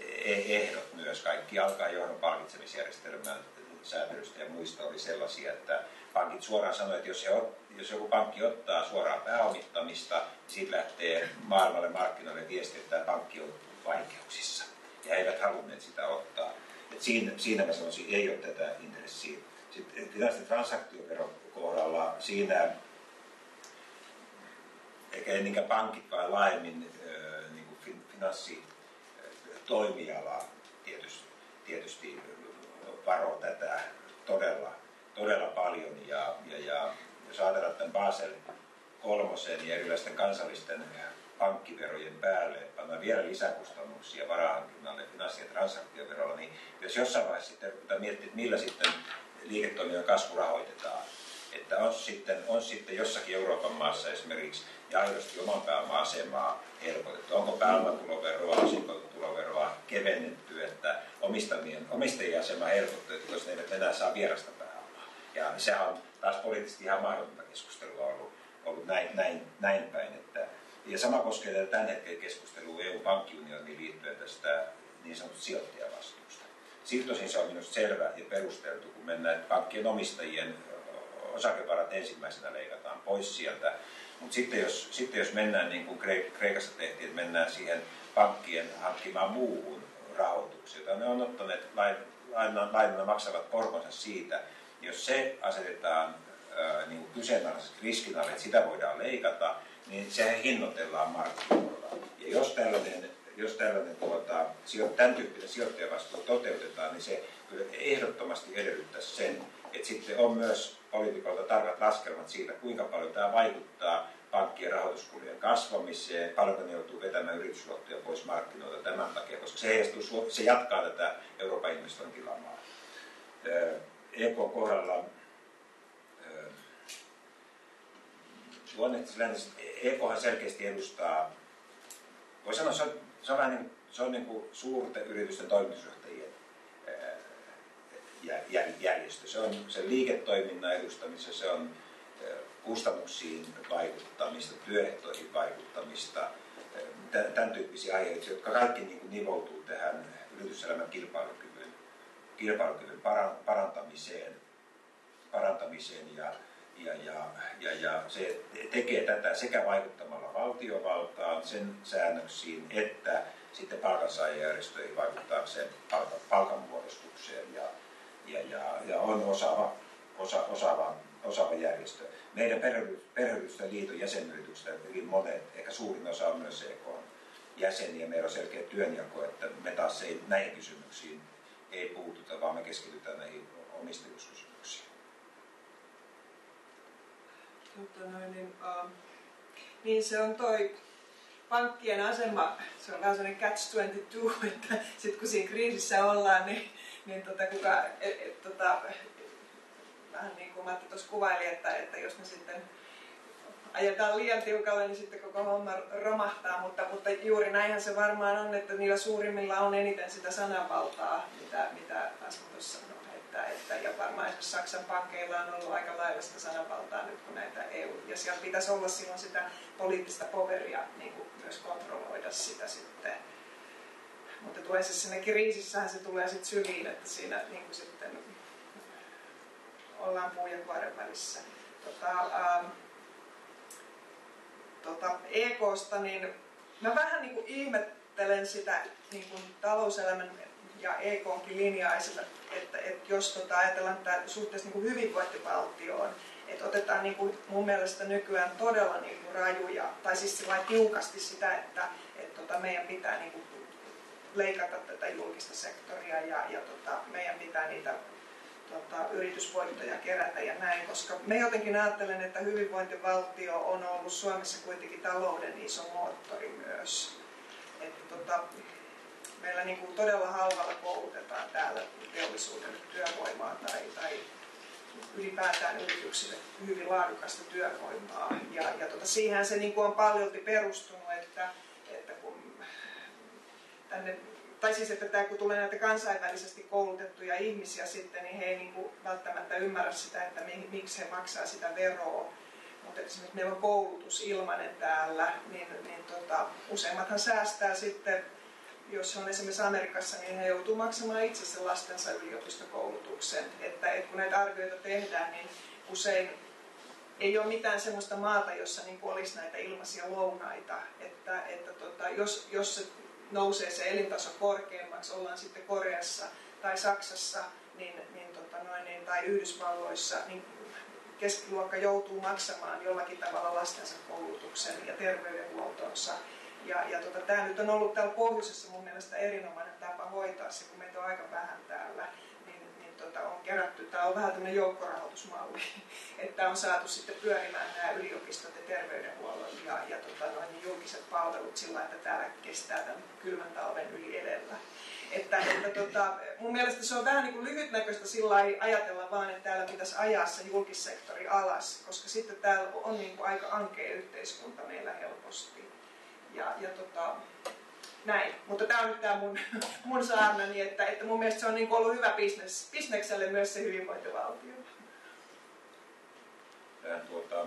ehdot myös, kaikki alkaen johdon palkitsemisjärjestelmän säätelystä ja muista oli sellaisia, että pankit suoraan sanoivat, että jos, he, jos joku pankki ottaa suoraan pääomittamista, niin siitä lähtee maailmalle markkinoille viesti, että tämä pankki on vaikeuksissa. Ja he eivät halunneet sitä ottaa. Et siinä, siinä mä sanoisin, ei ole tätä intressiä. Sitten finanssitransaktioveron kohdalla siinä, eikä niinkään pankit, vaan laajemmin niin kuin finanssitoimiala tietysti, tietysti varoo tätä todella, todella paljon. Ja, ja, ja jos ajatellaan tämän Basel kolmosen ja erilaisten kansallisten pankkiverojen päälle, pannaan vielä lisäkustannuksia varahankinnalle, finanssi- ja transaktioverolla, niin jos jossain vaiheessa sitten miettii, että millä sitten liiketoiminnan kasvu rahoitetaan, että on sitten, on sitten jossakin Euroopan maassa esimerkiksi ja aidosti oman pääoman asemaa helpotettu. Onko pääomatuloveroa, osinkotuloveroa kevennetty, että omistamien, omistajien asema helpotettu, koska ne eivät enää saa vierasta pääomaa. Ja sehän on taas poliittisesti ihan mahdotonta keskustelua ollut, ollut näin, näin, näin päin. Että, ja sama koskee tätä tämän hetken keskustelua E U-pankkiunioniin liittyen tästä niin sanotusta sijoittajavastuusta. Siltoisin se on minusta selvä ja perusteltu, kun mennään pankkien omistajien osakevarat ensimmäisenä leikataan pois sieltä. Mutta sitten jos, sitten jos mennään niin kuin Kreikassa tehtiin, että mennään siihen pankkien hankkimaan muuhun rahoitukseen, jota ne on ottaneet lainana maksavat korkonsa siitä, jos se asetetaan ää, niin kuin kyseenalaiseksi riskin alle, että sitä voidaan leikata, niin sehän hinnoitellaan markkinoilla. Ja jos tällainen, jos tällainen tuota, tämän tyyppinen sijoittajavastuu toteutetaan, niin se kyllä ehdottomasti edellyttäisi sen, että sitten on myös poliitikolta tarkat laskelmat siitä, kuinka paljon tämä vaikuttaa pankkien rahoituskulujen kasvamiseen, paljonko ne joutuu vetämään yritysluottoja pois markkinoilta tämän takia, koska se, heijastuu, se jatkaa tätä Euroopan investointilamaa. E K kohdalla E K:han selkeästi edustaa, voi sanoa, se on, se on vähän niin, se on niin kuin suurten yritysten toimitusjohtajien järjestö. Se on sen liiketoiminnan edustamista, se on kustannuksiin vaikuttamista, työehtoihin vaikuttamista, tämän tyyppisiä aiheita, jotka kaikki niin kuin nivoutuu tähän yrityselämän kilpailukyvyn, kilpailukyvyn parantamiseen, parantamiseen ja, Ja, ja, ja, ja se tekee tätä sekä vaikuttamalla valtiovaltaan, sen säännöksiin, että sitten palkansaajajärjestöihin vaikuttaakseen palkan, palkanmuodostukseen ja, ja, ja, ja on osaava, osa, osaava, osaava järjestö. Meidän perheyritysten liiton jäsenyrityksestä hyvin monet, ehkä suurin osa on myös E K:n jäseniä. Meillä on selkeä työnjako, että me taas ei, näihin kysymyksiin ei puututa, vaan me keskitytään näihin omistajuuskysymyksiin. Mutta noin, niin, uh, niin se on toi pankkien asema, se on vähän sellainen catch twenty-two, että sitten kun siinä kriisissä ollaan, niin, niin tota, kuka, et, et, tota, vähän niin kuin Matti tuossa kuvaili, että, että jos me sitten ajetaan liian tiukalle, niin sitten koko homma romahtaa, mutta, mutta juuri näinhän se varmaan on, että niillä suurimmilla on eniten sitä sananvaltaa, mitä, mitä Asmo tuossa sanoi. Että, että, ja varmaan esimerkiksi Saksan pankkeilla on ollut aika lailla sitä sananvaltaa nyt, kun näitä E U, ja siellä pitäisi olla silloin sitä poliittista poweria niin kuin myös kontrolloida sitä sitten. Mutta tulee se siinä kriisissähän se tulee sitten syliin, että siinä niin kuin sitten ollaan puun ja kuoren välissä. Tota, ähm, tota E K:sta, niin mä vähän niin kuin ihmettelen sitä niin kuin talouselämän ja E K:nkin linjaa esillä, että, että jos tota, ajatellaan tätä suhteessa niin kuin hyvinvointivaltioon, että otetaan niin kuin mun mielestä nykyään todella niin kuin rajuja, tai siis tiukasti sitä, että et, tota, meidän pitää niin kuin leikata tätä julkista sektoria ja, ja tota, meidän pitää niitä tota, yritysvoittoja kerätä ja näin, koska me jotenkin ajattelen, että hyvinvointivaltio on ollut Suomessa kuitenkin talouden iso moottori myös. Että, tota, meillä niin kuin todella halvalla koulutetaan täällä teollisuuden työvoimaa tai, tai ylipäätään yrityksille hyvin laadukasta työvoimaa. Ja, ja tota, siihen se niin kuin on paljolti perustunut, että, että kun tänne, tai siis että tämä, kun tulee näitä kansainvälisesti koulutettuja ihmisiä sitten, niin he ei niin kuin välttämättä ymmärrä sitä, että miksi he maksaa sitä veroa. Mutta esimerkiksi meillä on koulutus ilmainen täällä, niin, niin tota, useimmathan säästää sitten, jos on esimerkiksi Amerikassa, niin he joutuu maksamaan itse sen lastensa yliopistokoulutuksen. Että, että kun näitä arvioita tehdään, niin usein ei ole mitään sellaista maata, jossa niin kuin olisi näitä ilmaisia lounaita. Että, että tota, jos, jos se nousee se elintaso korkeammaksi, ollaan sitten Koreassa tai Saksassa niin, niin, tota noin, niin, tai Yhdysvalloissa, niin keskiluokka joutuu maksamaan jollakin tavalla lastensa koulutuksen ja terveydenhuoltonsa. Ja, ja tota, tämä nyt on ollut täällä pohjoisessa mun mielestä erinomainen tapa hoitaa se, kun meitä on aika vähän täällä, niin, niin tota, on kerätty, tämä on vähän tämmöinen joukkorahoitusmalli, että on saatu sitten pyörimään nämä yliopistot ja terveydenhuollon ja, ja tota, noin, niin julkiset palvelut sillä, että täällä kestää tämän kylmän talven yli edellä. Että, että tota, mun mielestä se on vähän niin kuin lyhytnäköistä sillä ajatella vaan, että täällä pitäisi ajaa se julkissektori alas, koska sitten täällä on niin kuin aika ankea yhteiskunta meillä helposti. Ja, ja tota, näin. Mutta tämä on nyt tämä mun, mun saarnani, että, että mun mielestä se on niin kuin ollut hyvä business, bisnekselle myös se hyvinvointivaltio. Tuota,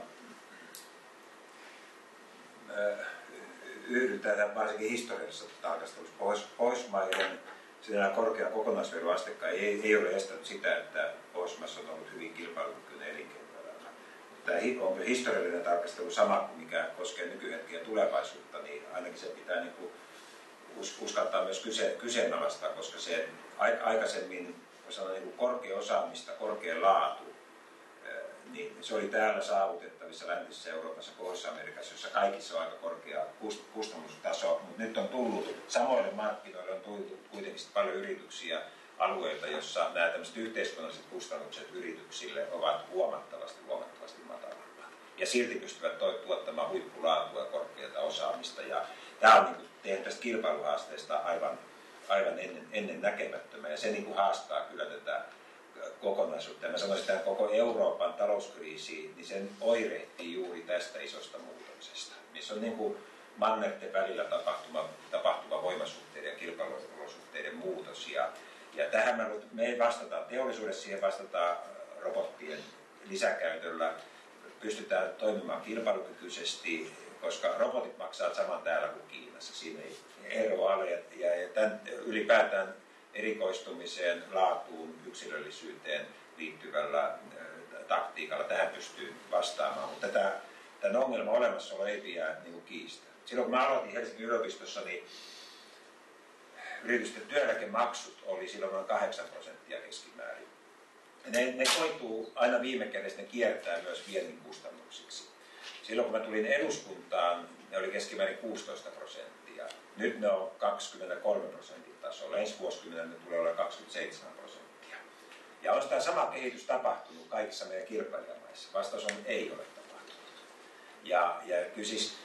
yhdyn tähän varsinkin historiallisessa tarkastelussa. Pohjois, Pohjoismaiden korkea kokonaisveroasteikka ei, ei ole estänyt sitä, että Pohjoismaissa on ollut hyvin kilpailukykyinen elinkeinoelämä. Tämä on historiallinen tarkastelu sama, mikä koskee nykyhetkiä ja tulevaisuutta, niin ainakin se pitää niin kuin uskaltaa myös kyse, kyseenalaistaa, koska se aikaisemmin sanoa, niin kuin korkea osaamista, korkea laatu, niin se oli täällä saavutettavissa läntisessä Euroopassa, Pohjois-Amerikassa, jossa kaikissa on aika korkea kustannustaso, mutta nyt on tullut, samoille markkinoille on tullut kuitenkin paljon yrityksiä, alueita, jossa nämä tämmöiset yhteiskunnalliset kustannukset yrityksille ovat huomattavasti, huomattavasti matalammat. Ja silti pystyvät tuottamaan huippulaatua ja korkeata osaamista. Ja tämä on niin kuin tehnyt tästä kilpailuhaasteesta aivan, aivan ennen, ennen näkemättömän. Ja se niin kuin haastaa kyllä tätä kokonaisuutta. Ja mä sanoisin, että koko Euroopan talouskriisi, niin sen oirehtii juuri tästä isosta muutoksesta. Missä on niin kuin mannerten välillä tapahtuva, tapahtuva voimasuhteiden ja kilpailuolosuhteiden muutos. Ja, ja tähän me, me vastataan teollisuudessa, siihen vastataan robottien lisäkäytöllä. Pystytään toimimaan kilpailukykyisesti, koska robotit maksaa saman täällä kuin Kiinassa. Siinä ei eroa ole. Ja, ja tämän, ylipäätään erikoistumiseen, laatuun, yksilöllisyyteen liittyvällä taktiikalla tähän pystyy vastaamaan, mutta tätä, tämän ongelman olemassaolo ei pidä niin kiistä. Silloin kun mä aloitin Helsingin yliopistossa, niin yritysten työeläkemaksut oli silloin noin kahdeksan prosenttia keskimäärin. Ne, ne koituu aina viime kädessä, ne kiertää myös viennin kustannuksiksi. Silloin kun mä tulin eduskuntaan, ne oli keskimäärin kuusitoista prosenttia. Nyt ne on kaksikymmentäkolme prosentin tasolla. Ensi vuosikymmenellä ne tulee olla kaksikymmentäseitsemän prosenttia. Ja on sitä sama kehitys tapahtunut kaikissa meidän kilpailijamaissa. Vastaus on ei ole tapahtunut. Ja, ja kyllä siis,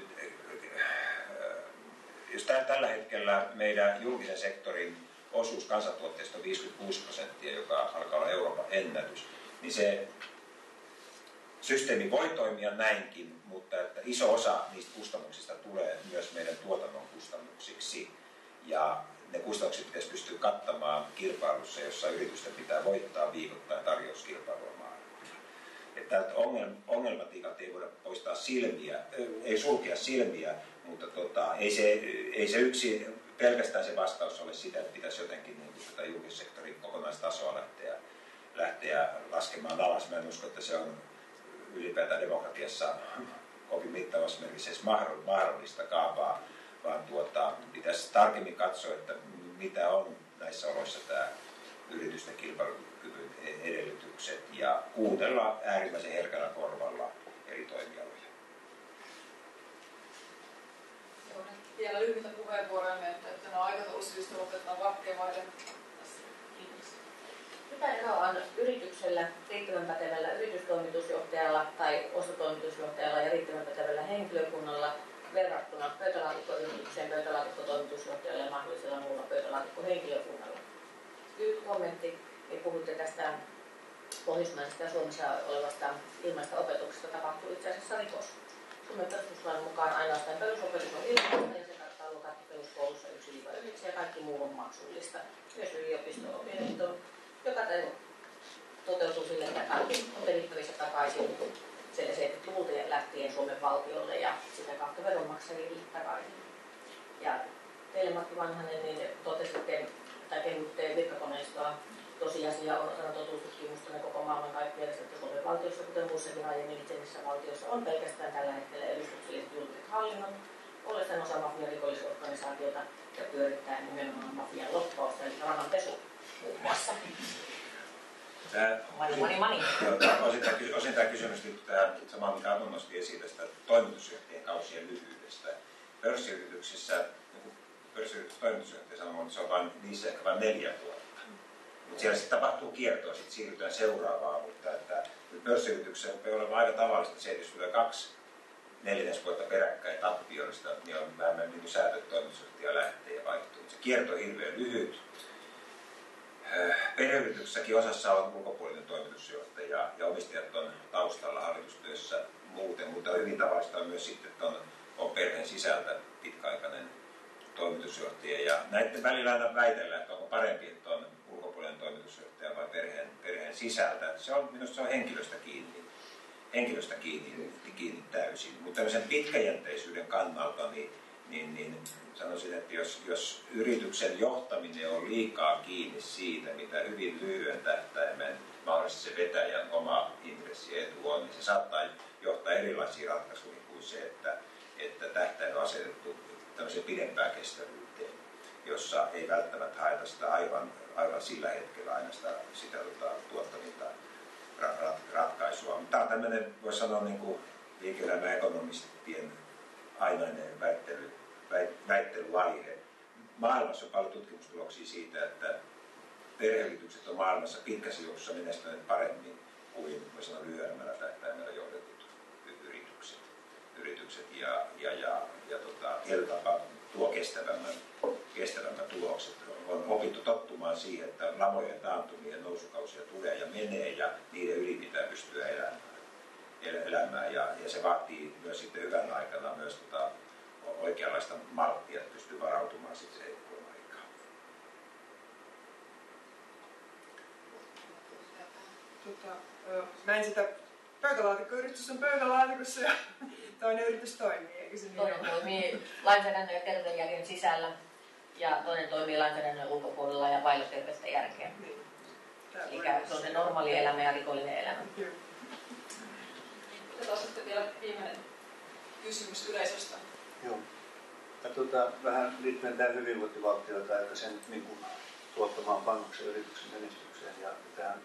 jos tällä hetkellä meidän julkisen sektorin osuus kansantuotteesta on viisikymmentäkuusi prosenttia, joka alkaa olla Euroopan ennätys, niin se systeemi voi toimia näinkin, mutta että iso osa niistä kustannuksista tulee myös meidän tuotannon kustannuksiksi. Ja ne kustannukset pitäisi pystyä kattamaan kilpailussa, jossa yritysten pitää voittaa viikoittain tarjouskilpailua markkinoilla. Että ongelmatiikat ei voida poistaa silmiä, ei sulkea silmiä, mutta tota, ei, se, ei se yksi pelkästään se vastaus ole sitä, että pitäisi jotenkin niin kuin tätä julkissektorin kokonaistasoa lähteä, lähteä laskemaan alas. Mä en usko, että se on ylipäätään demokratiassa kovin mittavassa merkissä mahdollistakaan, vaan, vaan tuota, pitäisi tarkemmin katsoa, että mitä on näissä oloissa tämä yritysten kilpailukyvyn edellytykset ja kuuntella äärimmäisen herkällä korvalla eri toimialoja. Vielä lyhyitä puheenvuoroja, että nämä aikataulusyistä lopetetaan varttien vaille. Mitä eroa on yrityksellä, riittävän pätevällä yritystoimitusjohtajalla tai ostotoimitusjohtajalla ja riittävän pätevällä henkilökunnalla verrattuna pöytälaatikkoyritykseen, pöytälaatikkotoimitusjohtajalle ja mahdollisella muulla pöytälaatikkohenkilökunnalla? Lyhyt kommentti, ja puhutte tästä pohjoismaisesta ja Suomessa olevasta ilmaista opetuksesta, tapahtuu itse asiassa rikos. Suomen perustuslain mukaan ainoastaan perusopetus on ilmaista ja se kattaa lukat peruskoulussa yksi yksi ja kaikki muu on maksullista. Myös yliopisto-opinnot on, joka toteutuu sille, että kaikki on perittävissä takaisin seitsemänkymmentäluvulta lähtien Suomen valtiolle ja sitä kautta veronmaksajille takaisin. Ja teille Matti Vanhanen, niin totesitte tai kehutte virkakoneistoa. Tosiasia on osana totuustutkimusta ja koko maailman kaikki järjestöt Suomen valtiossa, kuten muissakin aiemmin itsenäisissä valtioissa, on pelkästään tällä hetkellä edustukselliset julkiset hallinnot, ollessaan osa mafian rikollisorganisaatiota ja pyörittää nimenomaan mafian loppausta, eli rahanpesu muun muassa. Mani, mani, mani. Osin tämä kysymys nyt tähän samaan, mikä Anu nosti esiin tästä toimitusjohtajien kausien lyhyydestä. Pörssiyrityksissä, pörssiyritys toimitusjohtaja sanoo, että se on vain, niissä ehkä vain neljä vuotta. Mutta siellä sitten tapahtuu kiertoa, sitten siirrytään seuraavaan, mutta että pörssiyrityksessä voi olla aika tavallista se, että jos tulee kaksi neljännes vuotta peräkkäin tappiollista, niin on vähän niin kuin säätö, että toimitusjohtaja lähtee ja vaihtuu. Se kierto on hirveän lyhyt. Perheyrityksessäkin osassa on ulkopuolinen toimitusjohtaja ja omistajat on taustalla hallitustyössä muuten, mutta hyvin tavallista on myös sitten, että on, on perheen sisältä pitkäaikainen toimitusjohtaja. Ja näiden välillä aina väitellään, että onko parempi, että on ulkopuolinen toimitusjohtaja vai perheen, perheen sisältä. Se on, minusta se on henkilöstä kiinni, henkilöstä kiinni, kiinni täysin. Mutta tämmöisen pitkäjänteisyyden kannalta niin, niin, niin sanoisin, että jos, jos yrityksen johtaminen on liikaa kiinni siitä, mitä hyvin lyhyen tähtäimen mahdollisesti se vetäjän oma intressi etu on, niin se saattaa johtaa erilaisiin ratkaisuihin kuin se, että, että tähtäin on asetettu tämmöiseen pidempään kestävyyteen, jossa ei välttämättä haeta sitä aivan, aivan sillä hetkellä aina sitä, sitä tota, tuottavinta ratkaisua. Tämä on tämmöinen, voisi sanoa, niin kuin liike-elämän ekonomistien ainainen väittely, väittelyaihe. Maailmassa on paljon tutkimustuloksia siitä, että perheyritykset on maailmassa pitkässä juoksussa menestyneet paremmin kuin lyhyemmällä tähtäimellä johdetut yritykset. yritykset ja, ja, ja, ja tota, tapa tuo kestävämmän, kestävämmän tulokset. On opittu tottumaan siihen, että lamojen taantumien nousukausia tulee ja menee ja niiden yli pitää pystyä elämään. elämään ja, ja se vaatii myös sitten hyvän aikana myös tota, oikeanlaista malttia, että pystyy varautumaan sitten se heikkoon aikaan. Tota, näin sitä pöytälaatikkoyritys on pöydälaatikossa ja toinen yritys toimii, eikö se niin? Toinen toimii lainsäädännön ja terveyden järjen sisällä ja toinen toimii lainsäädännön ulkopuolella ja vailla terveistä järkeä. Niin. Eli se on se normaali elämä ja rikollinen elämä. Ja tuossa sitten vielä viimeinen kysymys yleisöstä. Joo. Ja tuota, vähän liittyen tähän hyvinvointivaltioon tai sen niin kuin, tuottamaan panoksen yrityksen menestykseen ja tähän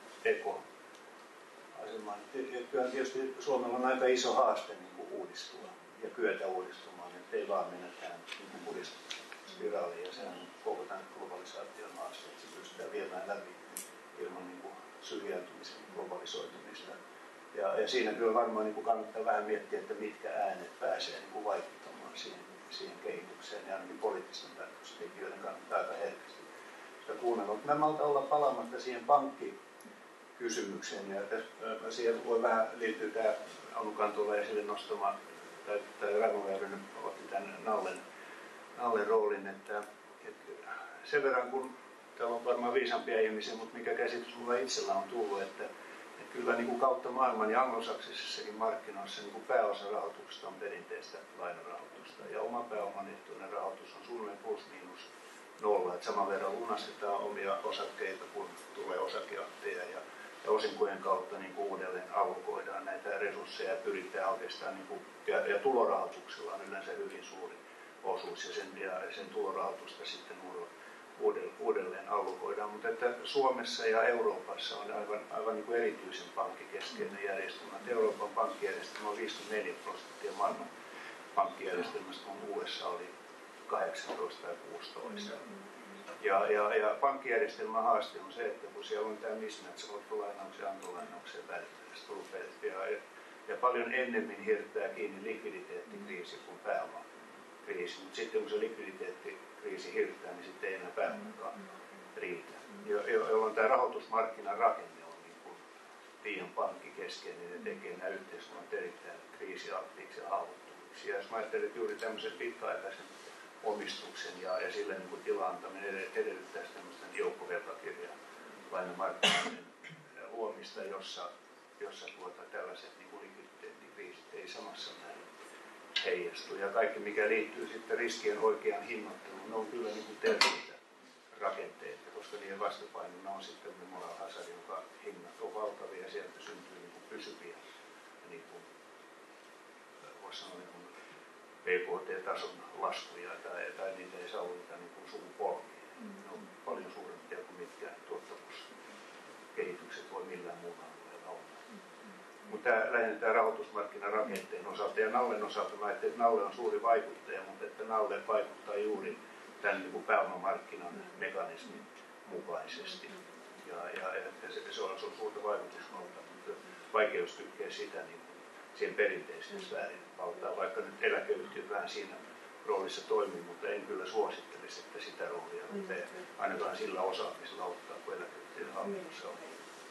ekoasemaan. Kyllä tietysti Suomella on aika iso haaste niin kuin uudistua ja kyetä uudistumaan, että ei vaan mennä tähän niin puristuspiraaliin. Ja sehän on koko tämän globalisaation haaste, että se pystytään viemään läpi ilman niin kuin, syrjäytymisen globalisoitumista. Ja, ja siinä kyllä varmaan niin kuin kannattaa vähän miettiä, että mitkä äänet pääsee niin kuin vaikuttamaan siihen, siihen kehitykseen ja ainakin poliittisten päätöstekijöiden kannattaa aika herkästi sitä kuunnella. Mä malta olla palaamatta siihen pankkikysymykseen ja tässä, siihen voi vähän liittyä tämä Anu Kantola esille nostama, tai, tai Raimo Väyrynen otti tämän Nallen, Nallen roolin, että, että sen verran kun täällä on varmaan viisampia ihmisiä, mutta mikä käsitys mulla itsellä on tullut, että kyllä niin kuin kautta maailman ja anglosaksisissakin markkinoissa niin kuin pääosa rahoituksesta on perinteistä lainarahoitusta. Ja oman pääoman ehtoinen rahoitus on suunnilleen plus miinus nolla. Että saman verran lunastetaan omia osakkeita, kun tulee osakeotteja. Ja, ja osinkojen kautta niin kuin uudelleen allokoidaan näitä resursseja ja pyritään oikeastaan, niin kuin, ja, ja tulorahoituksella on yleensä hyvin suuri osuus. Ja sen, ja sen tulorahoitusta sitten uudelleen allokoidaan, mutta että Suomessa ja Euroopassa on aivan, aivan niin kuin erityisen pankkikeskeinen järjestelmä. Että Euroopan pankkijärjestelmä on viisikymmentäneljä prosenttia maailman pankkijärjestelmästä, kun U S A oli kahdeksantoista tai kuusitoista. Ja, ja, ja pankkijärjestelmän haaste on se, että kun siellä on tämä mismatch luottolainauksen ja antolainauksen välillä, ja, ja paljon ennemmin hirttää kiinni likviditeettikriisi kuin pääomakriisi, mutta sitten kun se likviditeettikriisi hirttää, niin sitten ei enää pääomakaan riitä. Jolloin tämä rahoitusmarkkinan rakenne on niin kuin liian pankkikeskeinen ja tekee nämä yhteiskunnat erittäin kriisialttiiksi ja haavoittuviksi. Ja jos mä ajattelen, että juuri tämmöisen pitkäaikaisen omistuksen ja, ja sille niin kuin tilan antaminen edellyttäisi tämmöistä joukkovelkakirjaa lainamarkkinoiden luomista, jossa, jossa tuota, tällaiset niin kuin likviditeettikriisit ei samassa määrin heijastu. Ja kaikki, mikä liittyy sitten riskien oikeaan hinnoitteluun, ne on kyllä niin kuin terveitä rakenteita, koska niiden vastapainona on sitten moral hazard, joka hinnat on valtavia ja sieltä syntyy niin kuin pysyviä, niin kuin, voisi sanoa, niin kuin B K T-tason laskuja tai, tai niitä ei saavuteta niin kuin sukupolviin. Ne on paljon suurempia kuin mitkä tuottavuuskehitykset voi millään muulla alueella olla. Mutta tämä lähinnä tämä rahoitusmarkkinan rakenteen osalta ja Nallen osalta mä ajattelin, että Nalle on suuri vaikuttaja, mutta että Nalle vaikuttaa juuri tämän niin kuin pääomamarkkinan mekanismin mukaisesti. Ja, ja, ja se, se, on, se on suurta vaikutusvaltaa, mutta vaikeus tykkää sitä niin siihen perinteiseen sfäärin valtaa, vaikka nyt eläkeyhtiöt vähän siinä roolissa toimii, mutta en kyllä suosittelisi, että sitä roolia rupeaa ainakaan sillä osaamisella ottaa, kun eläkeyhtiön hallitus on.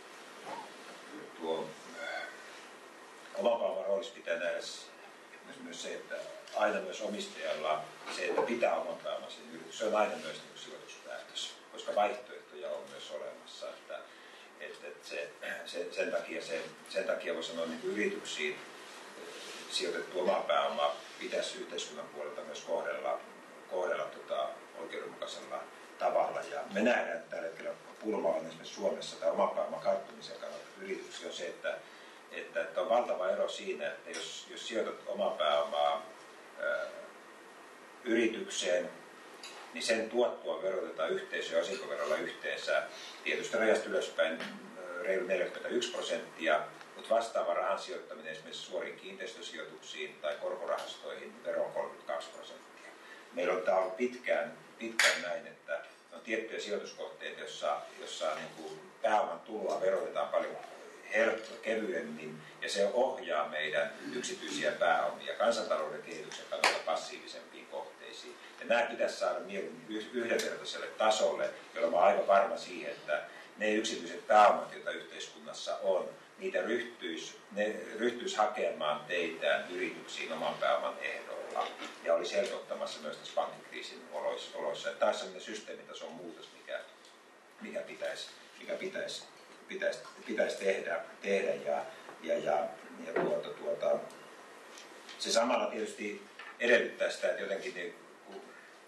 Tuo omapääoman roolissa pitää nähdä myös se, että aina myös omistajalla se, että pitää oman pääoman sen yritys, se on aina myös niin sijoituspäätös, koska vaihtoehtoja on myös olemassa. Että, että, että se, se, sen, takia se, sen takia voi sanoa, että yrityksiin sijoitettu oma pääoma pitäisi yhteiskunnan puolelta myös kohdella, kohdella tota, oikeudenmukaisella tavalla. Ja me nähdään, että tällä hetkellä pulma on esimerkiksi Suomessa tai oma pääoman karttumisen kannalta yrityksiä on se, että, että, että on valtava ero siinä, että jos, jos sijoitat omaa pääomaa ää, yritykseen, niin sen tuottoa verotetaan yhteisö- ja osinkoverolla yhteensä tietysti rajasta ylöspäin reilu neljäkymmentäyksi prosenttia, mutta vastaava rahan sijoittaminen esimerkiksi suoriin kiinteistösijoituksiin tai korkorahastoihin vero on kolmekymmentäkaksi prosenttia. Meillä on tämä ollut pitkään, pitkään näin, että on tiettyjä sijoituskohteita, joissa, jossa niin kuin pääoman tuloa verotetaan paljon kevyemmin ja se ohjaa meidän yksityisiä pääomia kansantalouden kehityksen kannalta passiivisempiin kohteisiin. Ja nämä pitäisi saada mieluummin yhdenvertaiselle tasolle, jolloin olen aivan varma siihen, että ne yksityiset pääomat, joita yhteiskunnassa on, niitä ryhtyisi, ne ryhtyisi hakemaan teitään yrityksiin oman pääoman ehdolla ja olisi helpottamassa myös tässä pankkikriisin oloissa. Tämä on sellainen systeemitason muutos, mikä, mikä pitäisi, mikä pitäisi, pitäisi, pitäisi tehdä, tehdä ja, ja, ja, ja tuota, tuota, se samalla tietysti edellyttää sitä, että jotenkin niin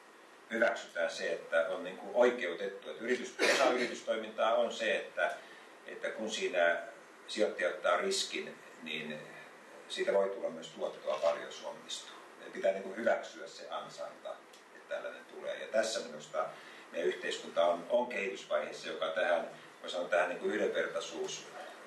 hyväksytään se, että on niin kuin oikeutettu, että yritys, osa yritystoimintaa on se, että että kun siinä sijoittaja ottaa riskin, niin siitä voi tulla myös tuottoa paljon, jos onnistuu. Eli pitää niin kuin hyväksyä se ansainta, että tällainen tulee. Ja tässä minusta meidän yhteiskunta on, on kehitysvaiheessa, joka tähän, voi sanoa, tähän niin kuin yhdenvertaisuus,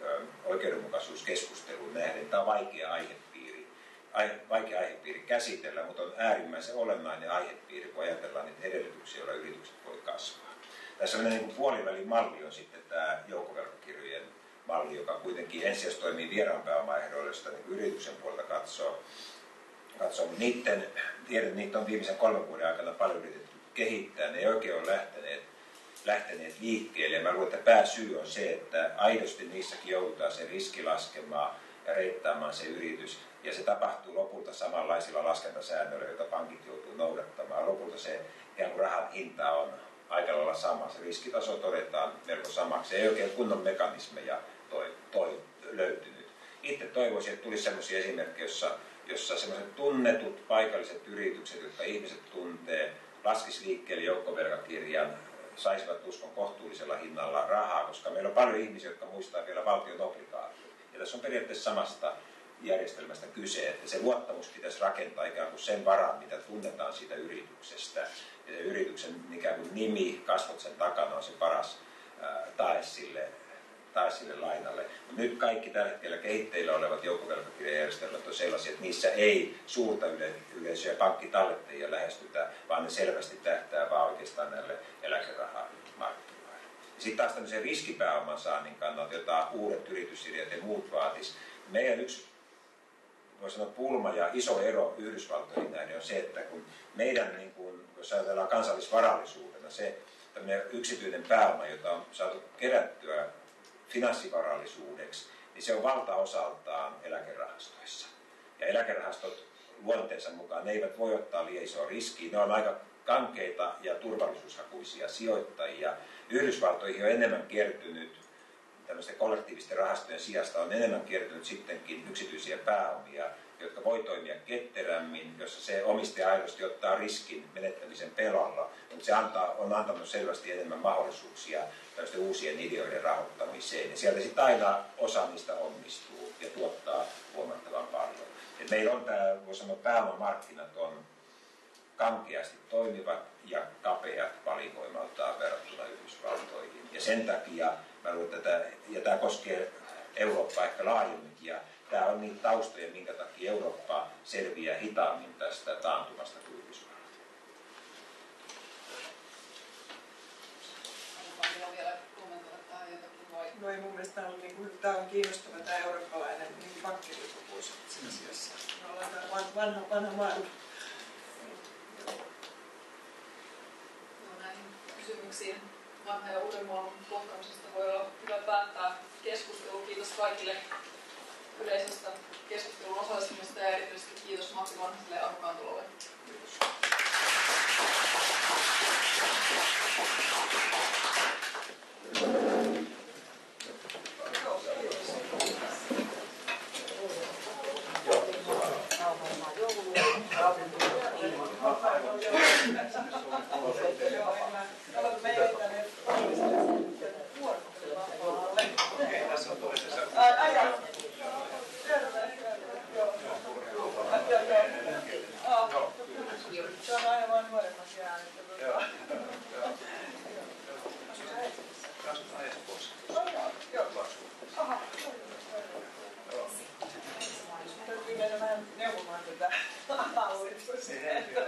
oikeudenmukaisuuskeskusteluun nähden. Tämä on vaikea aihepiiri. Aihe, vaikea aihepiiri käsitellä, mutta on äärimmäisen olennainen aihepiiri, kun ajatellaan niitä edellytyksiä, joilla yritykset voi kasvaa. Tässä on niin puolivälin malli on sitten tämä joukkovelkakirjojen malli, joka kuitenkin ensisijaisesti toimii vieraan pääomaehdoilla, josta niin yrityksen puolelta katsoo. katsoo. Niiden, tiedän, niitä on viimeisen kolmen vuoden aikana paljon yritetty kehittää. Ne ei oikein ole lähteneet, lähteneet liikkeelle. Ja mä luulen, että pääsyy on se, että aidosti niissäkin joudutaan se riski laskemaan ja reittaamaan se yritys. Ja se tapahtuu lopulta samanlaisilla laskentasäännöillä, joita pankit joutuu noudattamaan. Lopulta se ikään kuin rahan hinta on aika lailla sama. Se riskitaso todetaan melko samaksi. Ei oikein kunnon mekanismeja toi, toi löytynyt. Itse toivoisin, että tulisi sellaisia esimerkkejä, jossa, jossa sellaiset tunnetut paikalliset yritykset, jotka ihmiset tuntee, laskisi liikkeelle joukkovelkakirjan, saisivat uskon kohtuullisella hinnalla rahaa, koska meillä on paljon ihmisiä, jotka muistaa vielä valtion obligaatiot. Ja tässä on periaatteessa samasta järjestelmästä kyse, että se luottamus pitäisi rakentaa ikään kuin sen varaan, mitä tunnetaan siitä yrityksestä. Ja se yrityksen ikään kuin nimi, kasvot sen takana on se paras ää, tae sille, tae sille lainalle. Mutta nyt kaikki tällä hetkellä kehitteillä olevat joukkovelkakirjajärjestelmät on sellaisia, että niissä ei suurta yle- yleisöä pankkitallettajia lähestytä, vaan ne selvästi tähtää vaan oikeastaan näille eläkerahamarkkinoille. Sitten taas tämmöisen riskipääoman saannin kannalta, jota uudet yritysidejat ja muut vaatis. Meidän yksi, voi sanoa, pulma ja iso ero Yhdysvaltoihin näin on se, että kun meidän, niin kuin, jos ajatellaan kansallisvarallisuutena, se tämmöinen yksityinen pääoma, jota on saatu kerättyä finanssivarallisuudeksi, niin se on valtaosaltaan eläkerahastoissa. Ja eläkerahastot luonteensa mukaan ne eivät voi ottaa liian isoa riskiä. Ne on aika kankeita ja turvallisuushakuisia sijoittajia. Yhdysvaltoihin on enemmän kertynyt, tämmöisten kollektiivisten rahastojen sijasta on enemmän kertynyt sittenkin yksityisiä pääomia, jotka voi toimia ketterämmin, jossa se omistaja aidosti ottaa riskin menettämisen pelalla, mutta se antaa, on antanut selvästi enemmän mahdollisuuksia tämmöisten uusien ideoiden rahoittamiseen. Ja sieltä sitten aina osa niistä onnistuu ja tuottaa huomattavan paljon. Et meillä on tämä, voi sanoa, pääomamarkkinat on kankeasti toimivat ja kapeat valikoimaltaan verrattuna Yhdysvaltoihin. Ja sen takia, mä luulen, että tämä, ja tämä koskee Eurooppaa ehkä laajemminkin, ja tämä on niitä taustoja, minkä takia Eurooppa selviää hitaammin tästä taantumasta kuin Yhdysvallat. No ei mun mielestä tämä on, niin kuin, tämä on kiinnostava tämä eurooppalainen niin pankkiriippuvuus itse asiassa. Me ollaan tämä vanha, vanha maailma. Näihin kysymyksiin vanha ja uuden maailman kohtamisesta voi olla hyvä päättää keskustelu. Kiitos kaikille yleisöstä keskustelun osallistumista ja erityisesti kiitos Matti Vanhaselle ja Anu Kantulolle. Kiitos. Se on aivan nuoremmat jäänyt. Täytyy mennä vähän neuvomaan tätä hallitusta.